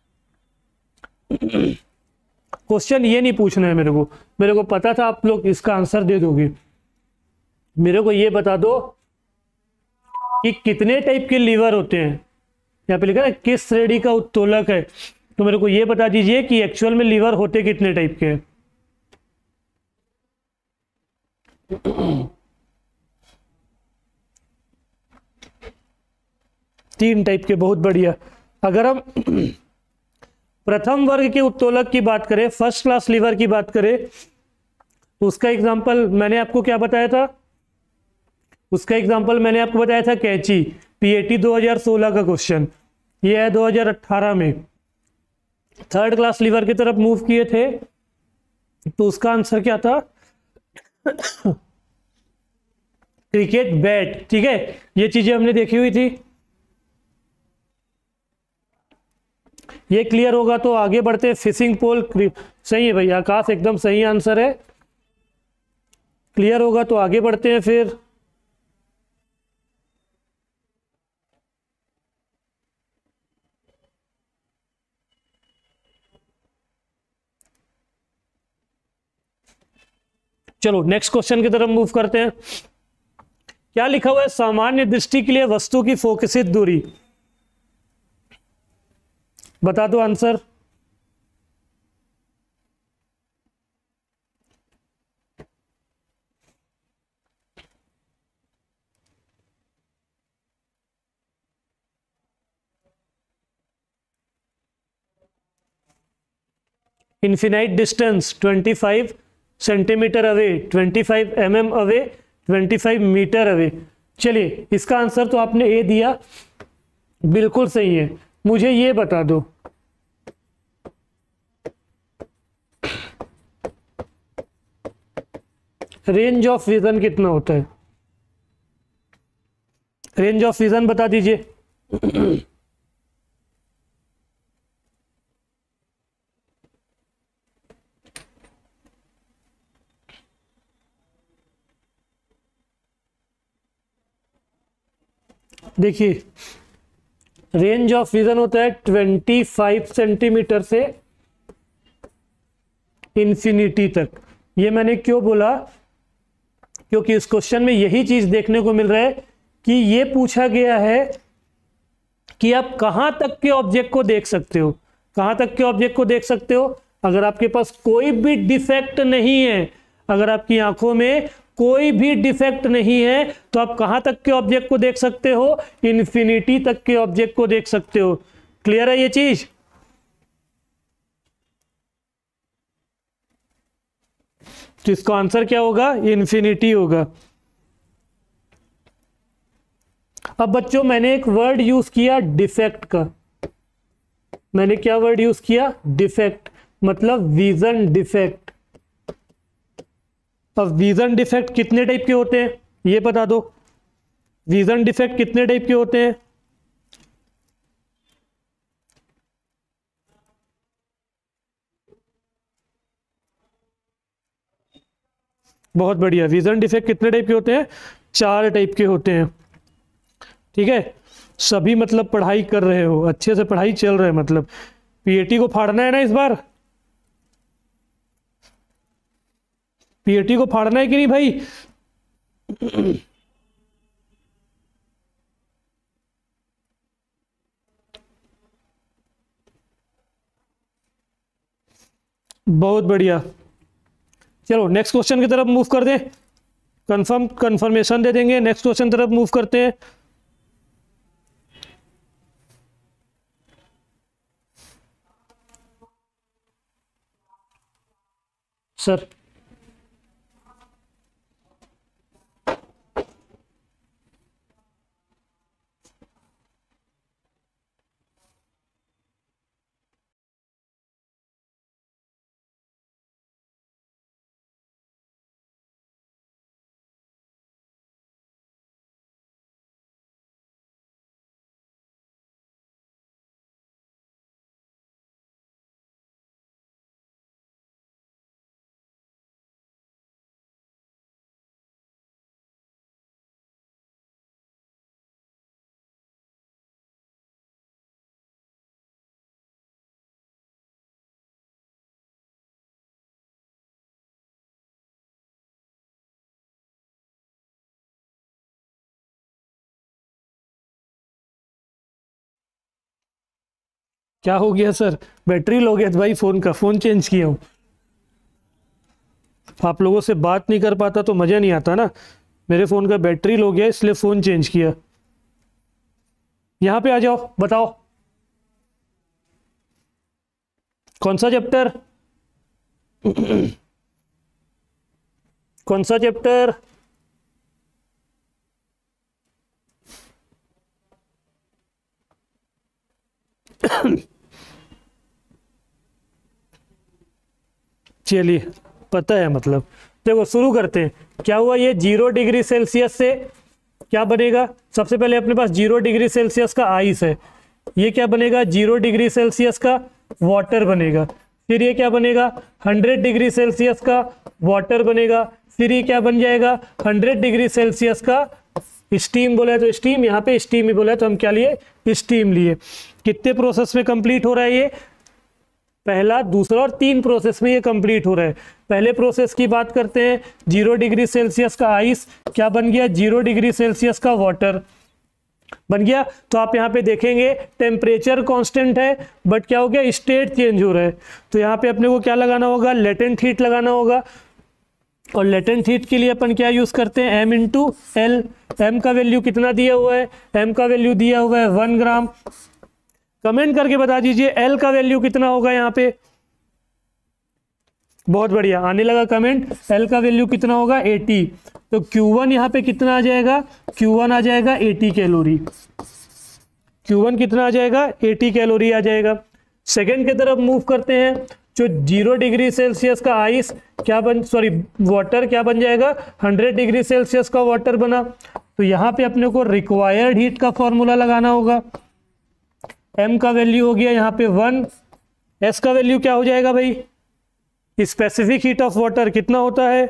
क्वेश्चन ये नहीं पूछना है मेरे को पता था आप लोग इसका आंसर दे दोगे। मेरे को ये बता दो कि कितने टाइप के लीवर होते हैं, यहाँ पे लिखा है किस श्रेणी का उत्तोलक है, तो मेरे को ये बता दीजिए कि एक्चुअल में लीवर होते कितने टाइप के हैं। तीन टाइप के, बहुत बढ़िया। अगर हम प्रथम वर्ग के उत्तोलक की बात करें, फर्स्ट क्लास लीवर की बात करें, तो उसका एग्जांपल मैंने आपको क्या बताया था, उसका एग्जांपल मैंने आपको बताया था कैंची, पीएटी 2016 का क्वेश्चन, ये है 2018 में। थर्ड क्लास लीवर की तरफ मूव किए थे तो उसका आंसर क्या था? Cricket bat. ठीक है, ये चीजें हमने देखी हुई थी। ये क्लियर होगा तो आगे बढ़ते हैं। फिशिंग पोल, सही है भाई, आकाश एकदम सही आंसर है। क्लियर होगा तो आगे बढ़ते हैं फिर। चलो नेक्स्ट क्वेश्चन की तरफ मूव करते हैं। क्या लिखा हुआ है? सामान्य दृष्टि के लिए वस्तु की फोकसित दूरी। बता दो answer. Infinite distance 25 centimetre away, 25 mm away, 25 metre away. चलिए, इसका आंसर तो आपने ए दिया, बिल्कुल सही है। मुझे ये बता दो, रेंज ऑफ विजन कितना होता है? रेंज ऑफ विजन बता दीजिए। देखिए, रेंज ऑफ विजन होता है 25 सेंटीमीटर से इंफिनिटी तक। ये मैंने क्यों बोला? क्योंकि इस क्वेश्चन में यही चीज देखने को मिल रहा है कि ये पूछा गया है कि आप कहां तक के ऑब्जेक्ट को देख सकते हो। कहां तक के ऑब्जेक्ट को देख सकते हो? अगर आपके पास कोई भी डिफेक्ट नहीं है, अगर आपकी आंखों में कोई भी डिफेक्ट नहीं है, तो आप कहां तक के ऑब्जेक्ट को देख सकते हो? इंफिनिटी तक के ऑब्जेक्ट को देख सकते हो। क्लियर है ये चीज? तो इसका आंसर क्या होगा? इंफिनिटी होगा। अब बच्चों, मैंने एक वर्ड यूज किया डिफेक्ट का। मैंने क्या वर्ड यूज किया? डिफेक्ट, मतलब विजन डिफेक्ट। अब विजन डिफेक्ट कितने टाइप के होते हैं ये बता दो। विजन डिफेक्ट कितने टाइप के होते हैं? बहुत बढ़िया। विजन डिफेक्ट कितने टाइप के होते हैं? 4 टाइप के होते हैं। ठीक है, सभी मतलब पढ़ाई कर रहे हो, अच्छे से पढ़ाई चल रहा है, मतलब पीएटी को फाड़ना है ना इस बार? पीएटी को फाड़ना है कि नहीं भाई? बहुत बढ़िया। चलो नेक्स्ट क्वेश्चन की तरफ मूव कर दें। कंफर्मेशन दे देंगे। नेक्स्ट क्वेश्चन तरफ मूव करते हैं। सर, क्या हो गया सर? बैटरी लो गया भाई फोन का। फोन चेंज किया हूं। आप लोगों से बात नहीं कर पाता तो मजा नहीं आता ना। मेरे फोन का बैटरी लो गया इसलिए फोन चेंज किया। यहां पे आ जाओ, बताओ कौन सा चैप्टर? कौन सा चैप्टर? चलिए पता है, मतलब देखो शुरू करते हैं। क्या हुआ, ये 0 डिग्री सेल्सियस से क्या बनेगा, सबसे पहले अपने पास 0 डिग्री सेल्सियस का आइस है, ये क्या बनेगा 0 डिग्री सेल्सियस का वाटर बनेगा। फिर ये क्या बनेगा 100 डिग्री सेल्सियस का वाटर बनेगा। फिर ये क्या बन जाएगा 100 डिग्री सेल्सियस का स्टीम। बोला है तो स्टीम, यहाँ पे स्टीम ही बोला है तो हम क्या लिए, स्टीम लिए। कितने प्रोसेस में कंप्लीट हो रहा है ये, पहला, दूसरा और 3 प्रोसेस में ये कंप्लीट हो रहा है। पहले प्रोसेस की बात करते हैं, 0 डिग्री सेल्सियस का आइस क्या बन गया 0 डिग्री सेल्सियस का वाटर बन गया। तो आप यहाँ पे देखेंगे टेम्परेचर कांस्टेंट है बट क्या हो गया स्टेट चेंज हो रहा है। तो यहाँ पे अपने को क्या लगाना होगा, लेटेंट हीट लगाना होगा। और लेटेंट हीट के लिए अपन क्या यूज करते हैं, m इंटू एल। एम का वैल्यू कितना दिया हुआ है, एम का वैल्यू दिया हुआ है 1 ग्राम। कमेंट करके बता दीजिए एल का वैल्यू कितना होगा यहाँ पे। बहुत बढ़िया, आने लगा कमेंट, एल का वैल्यू कितना होगा 80। तो Q1 यहाँ पे कितना आ जाएगा, Q1 आ जाएगा 80 कैलोरी। Q1 कितना आ जाएगा 80 कैलोरी आ जाएगा। सेकेंड की तरफ मूव करते हैं, जो 0 डिग्री सेल्सियस का आइस क्या वाटर क्या बन जाएगा 100 डिग्री सेल्सियस का वाटर बना। तो यहाँ पे अपने को रिक्वायर्ड हीट का फॉर्मूला लगाना होगा। m का वैल्यू हो गया यहाँ पे 1, s का वैल्यू क्या हो जाएगा भाई, स्पेसिफिक हीट ऑफ वाटर कितना होता है,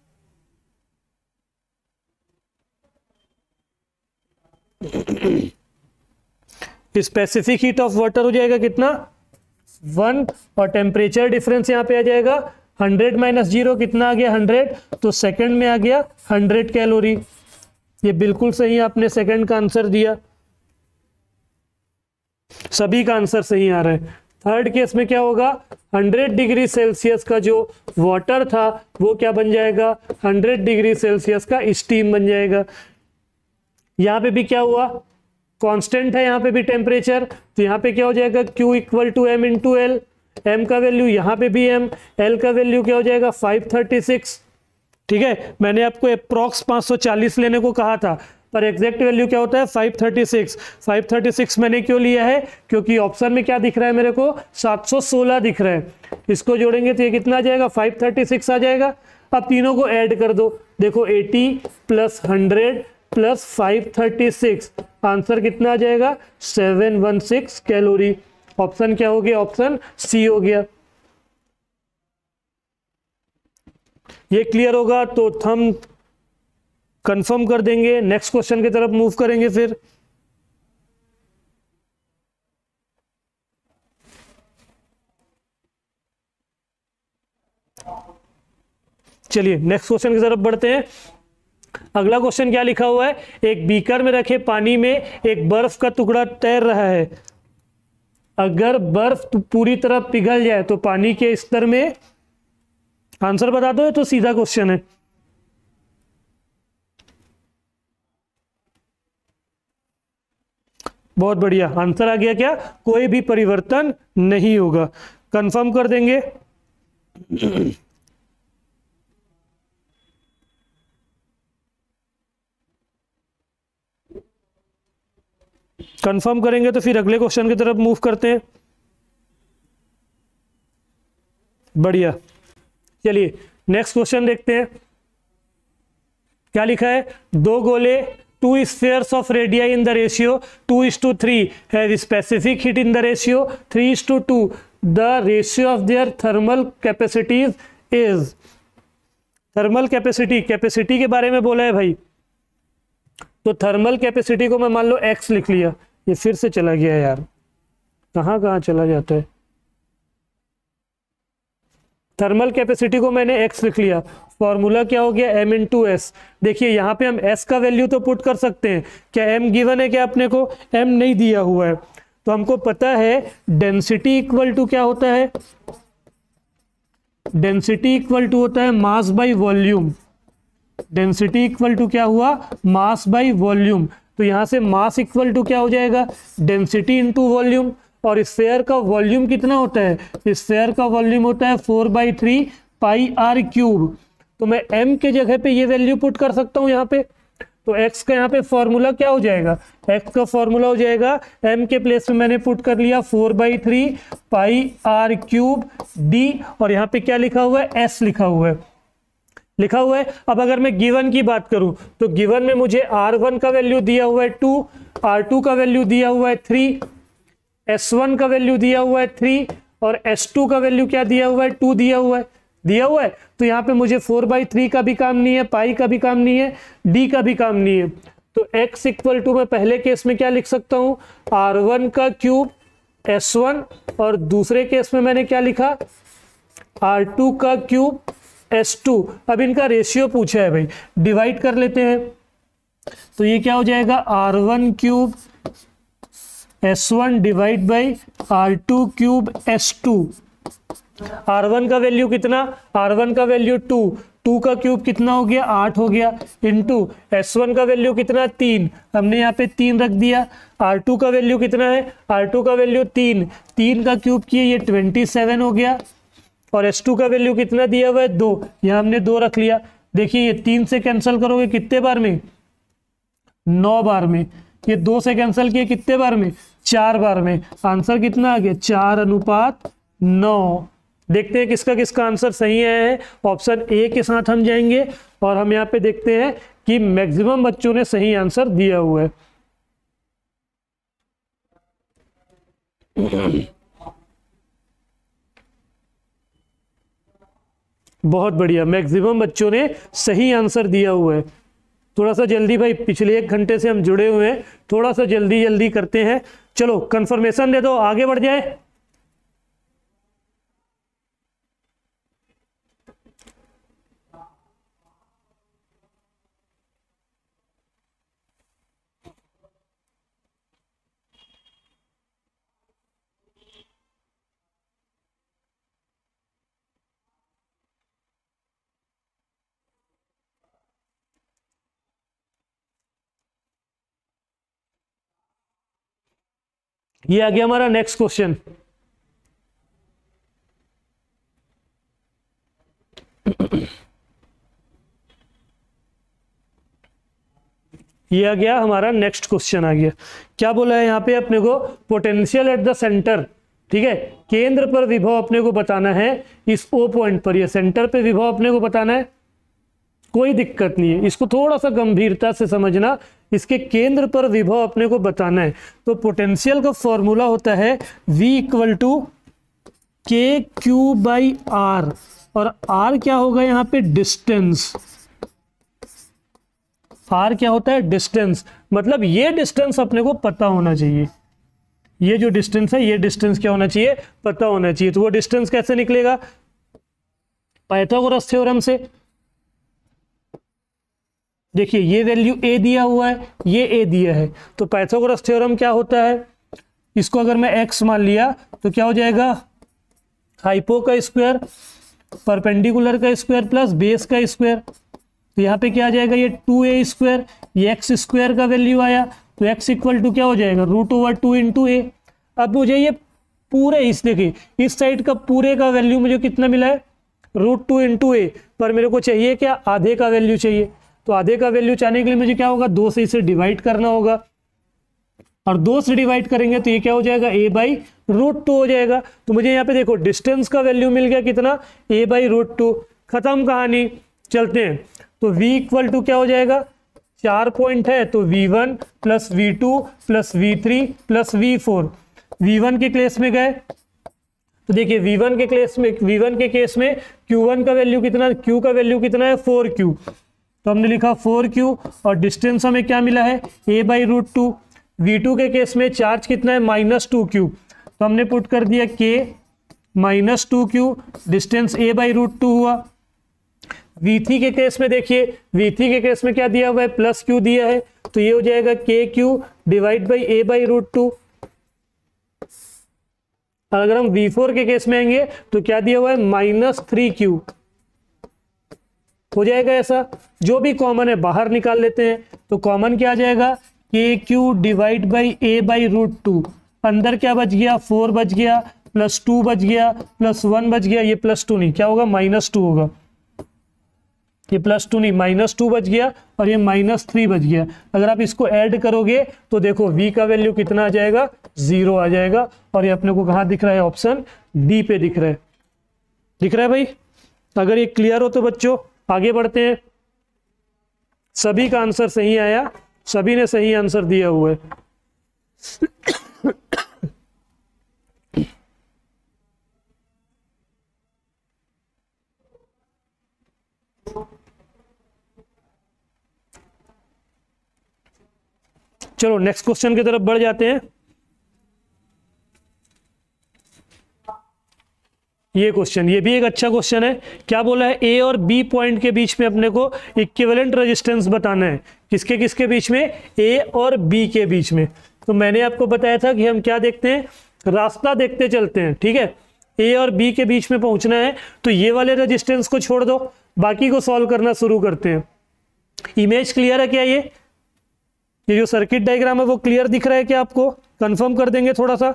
स्पेसिफिक हीट ऑफ वाटर हो जाएगा कितना 1, और टेम्परेचर डिफरेंस यहाँ पे आ जाएगा 100 माइनस 0 कितना आ गया 100। तो सेकंड में आ गया 100 कैलोरी। ये बिल्कुल सही आपने सेकंड का आंसर दिया, सभी का आंसर सही आ रहा है। थर्ड केस में क्या होगा 100 डिग्री सेल्सियस का जो वाटर था वो क्या बन जाएगा 100 डिग्री सेल्सियस का स्टीम बन जाएगा। यहाँ पे भी क्या हुआ, कांस्टेंट है यहाँ पे भी टेम्परेचर, तो यहाँ पे क्या हो जाएगा Q equal to m into L. M का वैल्यू यहाँ पे भी m, एल का वैल्यू क्या हो जाएगा 536। ठीक है, मैंने आपको अप्रॉक्स 540 लेने को कहा था पर एग्जैक्ट वैल्यू क्या होता है 536। 536 मैंने क्यों लिया है, क्योंकि ऑप्शन में क्या दिख रहा है मेरे को 716 दिख रहा है। इसको जोड़ेंगे तो ये कितना आ जाएगा 536 आ जाएगा। अब तीनों को ऐड कर दो, देखो 80 प्लस 100 प्लस 536, आंसर कितना आ जाएगा 716 कैलोरी। ऑप्शन क्या हो गया, ऑप्शन सी हो गया। ये क्लियर होगा तो थंब कंफर्म कर देंगे। नेक्स्ट क्वेश्चन की तरफ मूव करेंगे। फिर चलिए नेक्स्ट क्वेश्चन की तरफ बढ़ते हैं। अगला क्वेश्चन क्या लिखा हुआ है, एक बीकर में रखे पानी में एक बर्फ का टुकड़ा तैर रहा है। अगर बर्फ पूरी तरह पिघल जाए तो पानी के स्तर में, आंसर बता दो, ये तो सीधा क्वेश्चन है। बहुत बढ़िया, आंसर आ गया क्या, कोई भी परिवर्तन नहीं होगा। कंफर्म कर देंगे। कंफर्म करेंगे तो फिर अगले क्वेश्चन की तरफ मूव करते हैं। बढ़िया, चलिए नेक्स्ट क्वेश्चन देखते हैं क्या लिखा है। दो गोले 2 spheres of radii in the ratio 2:3 have specific heat in the ratio 3:2. The ratio of their thermal capacities is, thermal capacity के बारे में बोला है भाई। तो थर्मल कैपेसिटी को मैं मान लो x लिख लिया, ये फिर से चला गया यार, कहाँ चला जाता है। थर्मल कैपेसिटी को मैंने x लिख लिया, फॉर्मूला क्या हो गया m इंटू एस। देखिए यहाँ पे हम s का वैल्यू तो पुट कर सकते हैं, क्या m गिवन है क्या, अपने को m नहीं दिया हुआ है। तो हमको पता है डेंसिटी इक्वल टू क्या होता है, डेंसिटी इक्वल टू होता है mass by volume. Density equal to क्या हुआ, मास बाई वॉल्यूम। तो यहाँ से मास इक्वल टू क्या हो जाएगा, डेंसिटी इंटू वॉल्यूम। और स्फेयर का वॉल्यूम कितना होता है, स्फेयर का वॉल्यूम होता है 4/3 पाई r क्यूब। तो मैं m के जगह पे ये वैल्यू पुट कर सकता हूँ यहाँ पे। तो x का यहाँ पे फॉर्मूला क्या हो जाएगा, x का फॉर्मूला हो जाएगा, m के प्लेस में मैंने पुट कर लिया 4/3 पाई r क्यूब d, और यहाँ पे क्या लिखा हुआ है, s लिखा हुआ है। अब अगर मैं गिवन की बात करूं तो गिवन में मुझे r1 का वैल्यू दिया हुआ है 2, r2 का वैल्यू दिया हुआ है 3, s1 का वैल्यू दिया हुआ है 3, और s2 का वैल्यू क्या दिया हुआ है, 2 दिया हुआ है। तो यहाँ पे मुझे 4/3 का भी काम नहीं है, पाई का भी काम नहीं है, d का भी काम नहीं है। तो x इक्वल टू मैं पहले केस में क्या लिख सकता हूँ, r1 का क्यूब s1, और दूसरे केस में मैंने क्या लिखा, r2 का क्यूब s2। अब इनका रेशियो पूछा है भाई, डिवाइड कर लेते हैं। तो ये क्या हो जाएगा, r1 cube s1 divide by r2 cube s2। r1 का वैल्यू कितना, r1 का वैल्यू 2, 2 का क्यूब कितना हो गया, 8 हो गया, इंटू s1 का वैल्यू कितना, 3, हमने यहाँ पे 3 रख दिया। r2 का वैल्यू कितना है, r2 का वैल्यू 3, 3 का क्यूब किए ये 27 हो गया, और s2 का वैल्यू कितना दिया हुआ है, 2, यहाँ हमने 2 रख लिया। देखिए ये 3 से कैंसिल करोगे कितने बार में, 9 बार में। ये 2 से कैंसिल किए कितने बार में, 4 बार में। आंसर कितना आ गया, 4:9। देखते हैं किसका किसका आंसर सही है। ऑप्शन ए के साथ हम जाएंगे, और हम यहाँ पे देखते हैं कि मैक्सिमम बच्चों ने सही आंसर दिया हुआ है। बहुत बढ़िया, मैक्सिमम बच्चों ने सही आंसर दिया हुआ है। थोड़ा सा जल्दी भाई, पिछले 1 घंटे से हम जुड़े हुए हैं, थोड़ा सा जल्दी जल्दी करते हैं। चलो कंफर्मेशन दे दो, आगे बढ़ जाए। ये आ गया हमारा नेक्स्ट क्वेश्चन। ये आ गया हमारा नेक्स्ट क्वेश्चन आ गया। क्या बोला है यहाँ पे अपने को, पोटेंशियल एट द सेंटर, ठीक है, केंद्र पर विभव अपने को बताना है इस ओ पॉइंट पर। ये सेंटर पे विभव अपने को बताना है, कोई दिक्कत नहीं है, इसको थोड़ा सा गंभीरता से समझना। इसके केंद्र पर विभव अपने को बताना है। तो पोटेंशियल का फॉर्मूला होता है V equal to K Q by R, और आर क्या होगा यहाँ पे, डिस्टेंस। आर क्या होता है, डिस्टेंस। मतलब ये डिस्टेंस अपने को पता होना चाहिए, ये जो डिस्टेंस है, ये डिस्टेंस क्या होना चाहिए, पता होना चाहिए। तो वो डिस्टेंस कैसे निकलेगा, पाइथागोरस थ्योरम से। देखिए ये वैल्यू a दिया हुआ है, ये a दिया है, तो पाइथागोरस थ्योरम क्या होता है, इसको अगर मैं x मान लिया तो क्या हो जाएगा, हाइपो का स्क्वायर, परपेंडिकुलर का स्क्वायर प्लस बेस का स्क्वायर। तो यहाँ पे क्या आ जाएगा, ये 2a स्क्वायर, ये एक्स स्क्वायर का वैल्यू आया, तो x इक्वल टू क्या हो जाएगा, √2 इंटू a। अब मुझे ये पूरे, इस देखिए इस साइड का पूरे का वैल्यू मुझे कितना मिला है, √2 इंटू a, पर मेरे को चाहिए क्या, आधे का वैल्यू चाहिए। तो आधे का वैल्यू चाहने के लिए मुझे क्या होगा, 2 से इसे डिवाइड करना होगा, और 2 से डिवाइड करेंगे तो ये क्या हो जाएगा, a/√2 हो जाएगा। तो मुझे यहाँ पे देखो डिस्टेंस का वैल्यू मिल गया कितना, a/√2। खत्म कहानी, चलते हैं। तो v इक्वल टू क्या हो जाएगा, 4 पॉइंट है तो v1 plus v2 plus v3 plus v4। v1 के केस में गए तो देखिए v1 के केस में q1 का वैल्यू कितना, q का वैल्यू कितना है, 4q। तो हमने लिखा 4q, और डिस्टेंस हमें क्या मिला है, a/√2। v2 के केस में चार्ज कितना है, -2q। तो हमने पुट कर दिया k -2q, डिस्टेंस a/√2 हुआ। v3 के केस में देखिए, v3 के केस में क्या दिया हुआ है, +q दिया है, तो ये हो जाएगा kq डिवाइड बाई a/√2। अगर हम v4 के केस में आएंगे तो क्या दिया हुआ है, -3q हो जाएगा। ऐसा जो भी कॉमन है बाहर निकाल लेते हैं, तो कॉमन क्या आ जाएगा, kq डिवाइड बाई a/√2। अंदर क्या बच गया, 4 बच गया, +2 बच गया, +1 बच गया, ये +2 नहीं, क्या होगा, -2 होगा। ये +2 नहीं -2 बच गया और ये -3 बच गया। अगर आप इसको ऐड करोगे तो देखो v का वैल्यू कितना आ जाएगा, 0 आ जाएगा। और ये अपने को कहाँ दिख रहा है, ऑप्शन डी पे दिख रहा है। दिख रहा है भाई? अगर ये क्लियर हो तो बच्चों आगे बढ़ते हैं। सभी का आंसर सही आया, सभी ने सही आंसर दिया हुआ है। चलो नेक्स्ट क्वेश्चन की तरफ बढ़ जाते हैं। ये क्वेश्चन, ये भी एक अच्छा क्वेश्चन है। क्या बोला है, ए और बी पॉइंट के बीच में अपने को इक्विवेलेंट रेजिस्टेंस बताना है। किसके किसके बीच में, ए और बी के बीच में। तो मैंने आपको बताया था कि हम क्या देखते हैं, रास्ता देखते चलते हैं। ठीक है, ए और बी के बीच में पहुंचना है तो ये वाले रेजिस्टेंस को छोड़ दो, बाकी को सॉल्व करना शुरू करते हैं। इमेज क्लियर है क्या? ये जो सर्किट डायग्राम है वो क्लियर दिख रहा है क्या आपको? कंफर्म कर देंगे थोड़ा सा।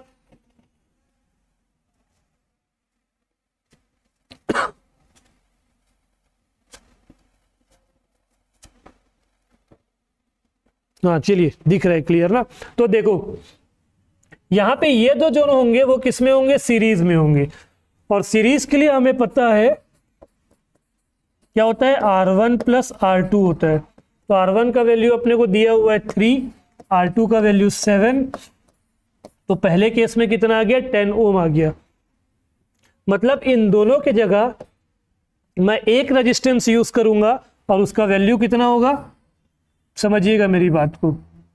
हाँ चलिए, दिख रहा है क्लियर ना। तो देखो यहां पे ये दो जो होंगे वो किस में होंगे, सीरीज में होंगे। और सीरीज के लिए हमें पता है क्या होता है, R1 + R2 होता है। तो R1 का वैल्यू अपने को दिया हुआ है 3, R2 का वैल्यू 7। तो पहले केस में कितना आ गया, 10 ओम आ गया। मतलब इन दोनों के जगह मैं एक रेजिस्टेंस यूज करूंगा और उसका वैल्यू कितना होगा, समझिएगा मेरी बात को।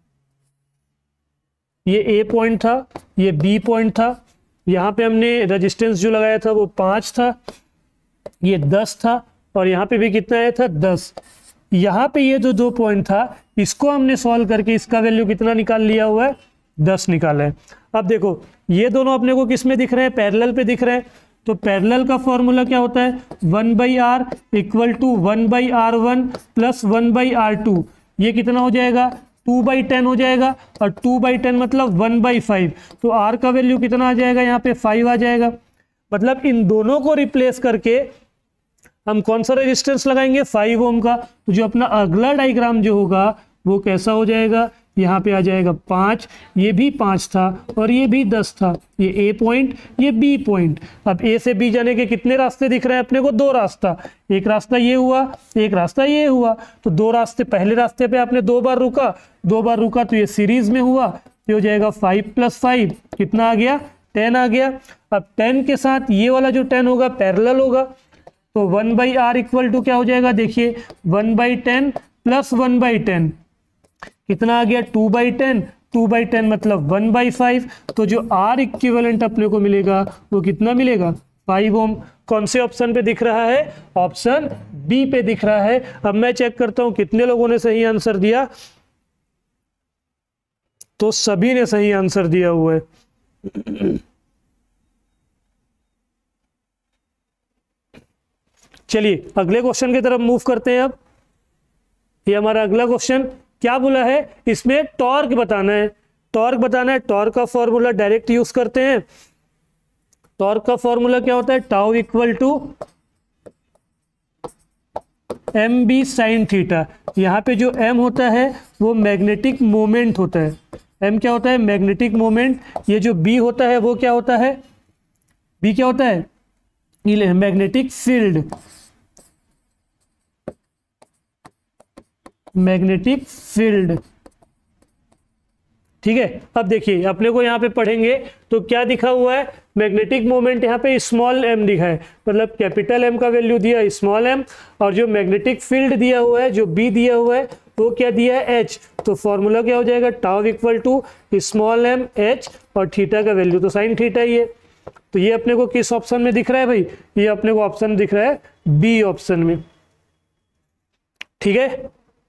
ये ए पॉइंट था, ये बी पॉइंट था। यहां पे हमने रेजिस्टेंस जो लगाया था वो 5 था, ये 10 था, और यहां पे भी कितना आया था, 10। यहां पे ये जो 2 पॉइंट था इसको हमने सॉल्व करके इसका वैल्यू कितना निकाल लिया हुआ है, 10 निकाला है। अब देखो ये दोनों अपने को किस में दिख रहे हैं, पैरेलल पे दिख रहे हैं। तो पैरेलल का फॉर्मूला क्या होता है, 1/r = 1/r1 + 1/r2। ये कितना हो जाएगा, 2/10 हो जाएगा। और 2/10 मतलब 1/5। तो r का वैल्यू कितना आ जाएगा, यहाँ पे 5 आ जाएगा। मतलब इन दोनों को रिप्लेस करके हम कौन सा रेजिस्टेंस लगाएंगे, 5 ओम का। तो जो अपना अगला डायग्राम जो होगा वो कैसा हो जाएगा, यहाँ पे आ जाएगा 5, ये भी 5 था और ये भी 10 था। ये ए पॉइंट, ये बी पॉइंट। अब ए से बी जाने के कितने रास्ते दिख रहे हैं अपने को, 2 रास्ता। एक रास्ता ये हुआ, एक रास्ता ये हुआ। तो 2 रास्ते, पहले रास्ते पे आपने 2 बार रुका, 2 बार रुका तो ये सीरीज में हुआ। तो हो जाएगा 5 + 5 कितना आ गया, 10 आ गया। अब 10 के साथ ये वाला जो 10 होगा पैरेलल होगा। तो 1/r = क्या हो जाएगा, देखिए 1/10 + 1/10 कितना आ गया, 2/10। 2/10 मतलब 1/5। तो जो R इक्विवेलेंट अपने को मिलेगा वो कितना मिलेगा, 5 ओम। कौन से ऑप्शन पे दिख रहा है, ऑप्शन बी पे दिख रहा है। अब मैं चेक करता हूं कितने लोगों ने सही आंसर दिया। तो सभी ने सही आंसर दिया हुआ है। चलिए अगले क्वेश्चन की तरफ मूव करते हैं। अब ये हमारा अगला क्वेश्चन क्या बोला है, इसमें टॉर्क बताना है। टॉर्क बताना है, टॉर्क का फॉर्मूला डायरेक्ट यूज करते हैं। टॉर्क का फॉर्मूला क्या होता है, टाउ = mb sin थीटा। यहाँ पे जो m होता है वो मैग्नेटिक मोमेंट होता है। m क्या होता है, मैग्नेटिक मोमेंट। ये जो b होता है वो क्या होता है, b क्या होता है, मैग्नेटिक फील्ड। मैग्नेटिक फील्ड, ठीक है। अब देखिए अपने को यहाँ पे पढ़ेंगे तो क्या दिखा हुआ है, मैग्नेटिक मोमेंट यहाँ पे स्मॉल m दिखा है, मतलब कैपिटल M का वैल्यू दिया स्मॉल m। और जो मैग्नेटिक फील्ड दिया हुआ है, जो B दिया हुआ है वो क्या दिया है, H। तो फॉर्मूला क्या हो जाएगा, टाउ = स्मॉल m H और थीटा का वैल्यू तो साइन थीटा ही है। तो ये अपने को किस ऑप्शन में दिख रहा है भाई, ये अपने को ऑप्शन दिख रहा है बी ऑप्शन में, ठीक है।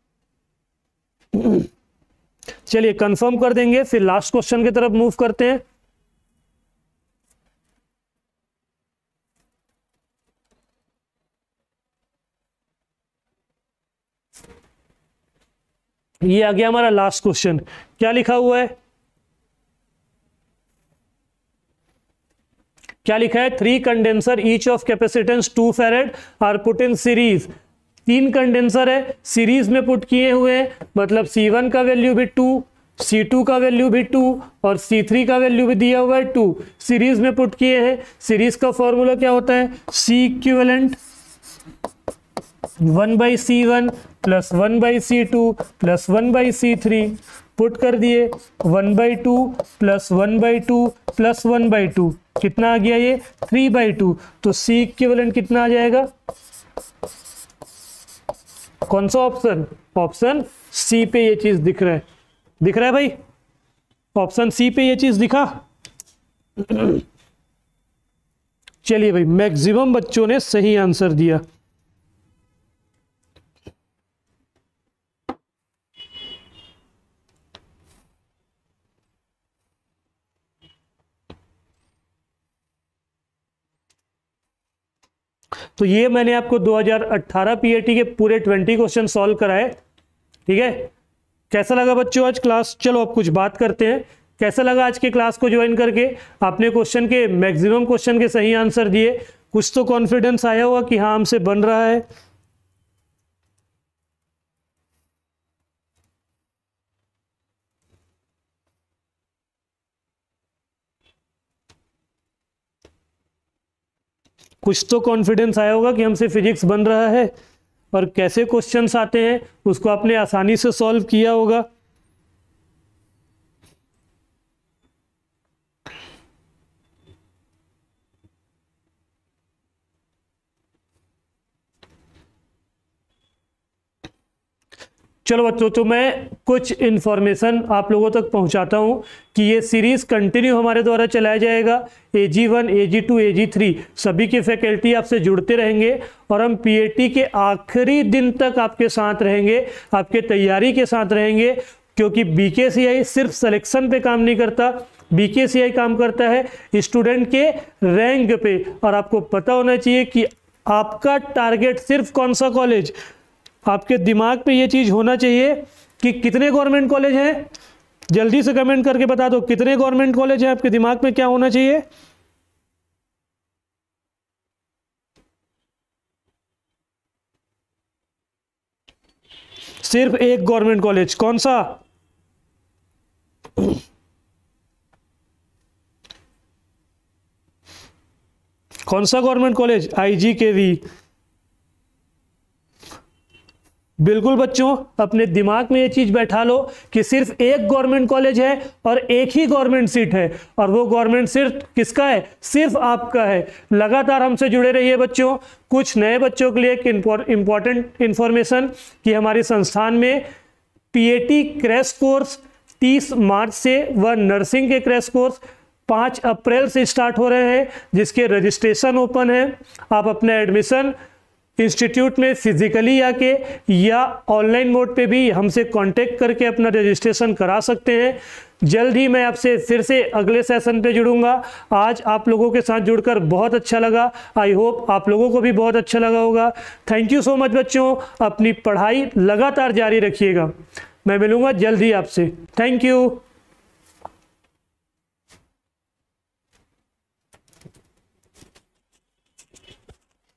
चलिए कंफर्म कर देंगे, फिर लास्ट क्वेश्चन की तरफ मूव करते हैं। ये आ गया हमारा लास्ट क्वेश्चन। क्या लिखा हुआ है, क्या लिखा है, 3 condenser each of capacitance 2 farad are put in series 3 condenser है, सीरीज में पुट किए हुए हैं, मतलब C1 का वैल्यू भी 2, C2 का वैल्यू भी 2 और C3 का वैल्यू भी दिया हुआ है 2, सीरीज में पुट किए हैं। सीरीज का फॉर्मूला क्या होता है? C equivalent 1/C1 plus 1/C2 plus 1/C3, put कर दिए 1/2 प्लस 1/2 प्लस 1/2, कितना आ गया ये? 3/2। तो C इक्विवेलेंट कितना आ जाएगा? कौन सा ऑप्शन? ऑप्शन सी पे ये चीज दिख रहा है, दिख रहा है भाई? ऑप्शन सी पे ये चीज दिखा? चलिए भाई, मैक्सिमम बच्चों ने सही आंसर दिया। तो ये मैंने आपको 2018 पीएटी के पूरे 20 क्वेश्चन सॉल्व कराए। ठीक है, कैसा लगा बच्चों आज क्लास? चलो अब कुछ बात करते हैं, कैसा लगा आज के क्लास को ज्वाइन करके? आपने क्वेश्चन के मैक्सिमम क्वेश्चन के सही आंसर दिए, कुछ तो कॉन्फिडेंस आया होगा कि हाँ हमसे बन रहा है। कुछ तो कॉन्फिडेंस आया होगा कि हमसे फिजिक्स बन रहा है और कैसे क्वेश्चंस आते हैं उसको आपने आसानी से सॉल्व किया होगा। चलो बच्चों, तो मैं कुछ इन्फॉर्मेशन आप लोगों तक पहुंचाता हूं कि ये सीरीज कंटिन्यू हमारे द्वारा चलाया जाएगा। AG1, AG2, AG3 सभी के फैकल्टी आपसे जुड़ते रहेंगे और हम पीएटी के आखिरी दिन तक आपके साथ रहेंगे, आपके तैयारी के साथ रहेंगे, क्योंकि BKCI सिर्फ सिलेक्शन पे काम नहीं करता, BKCI काम करता है स्टूडेंट के रैंक पे। और आपको पता होना चाहिए कि आपका टारगेट सिर्फ कौन सा कॉलेज, आपके दिमाग पे ये चीज होना चाहिए कि कितने गवर्नमेंट कॉलेज हैं। जल्दी से कमेंट करके बता दो कितने गवर्नमेंट कॉलेज हैं। आपके दिमाग में क्या होना चाहिए? सिर्फ एक गवर्नमेंट कॉलेज, कौन सा? कौन सा गवर्नमेंट कॉलेज? IGKV। बिल्कुल बच्चों, अपने दिमाग में ये चीज बैठा लो कि सिर्फ एक गवर्नमेंट कॉलेज है और एक ही गवर्नमेंट सीट है, और वो गवर्नमेंट सीट किसका है? सिर्फ आपका है। लगातार हमसे जुड़े रहिए बच्चों। कुछ नए बच्चों के लिए एक इंपॉर्टेंट इंफॉर्मेशन कि हमारे संस्थान में पीएटी क्रैश कोर्स 30 मार्च से व नर्सिंग के क्रैश कोर्स 5 अप्रैल से स्टार्ट हो रहे हैं, जिसके रजिस्ट्रेशन ओपन है। आप अपना एडमिशन इंस्टीट्यूट में फिजिकली आके या ऑनलाइन मोड पे भी हमसे कांटेक्ट करके अपना रजिस्ट्रेशन करा सकते हैं। जल्द ही मैं आपसे फिर से अगले सेशन पे जुड़ूंगा। आज आप लोगों के साथ जुड़कर बहुत अच्छा लगा। आई होप आप लोगों को भी बहुत अच्छा लगा होगा। थैंक यू सो मच बच्चों, अपनी पढ़ाई लगातार जारी रखिएगा। मैं मिलूंगा जल्द ही आपसे। Thank you.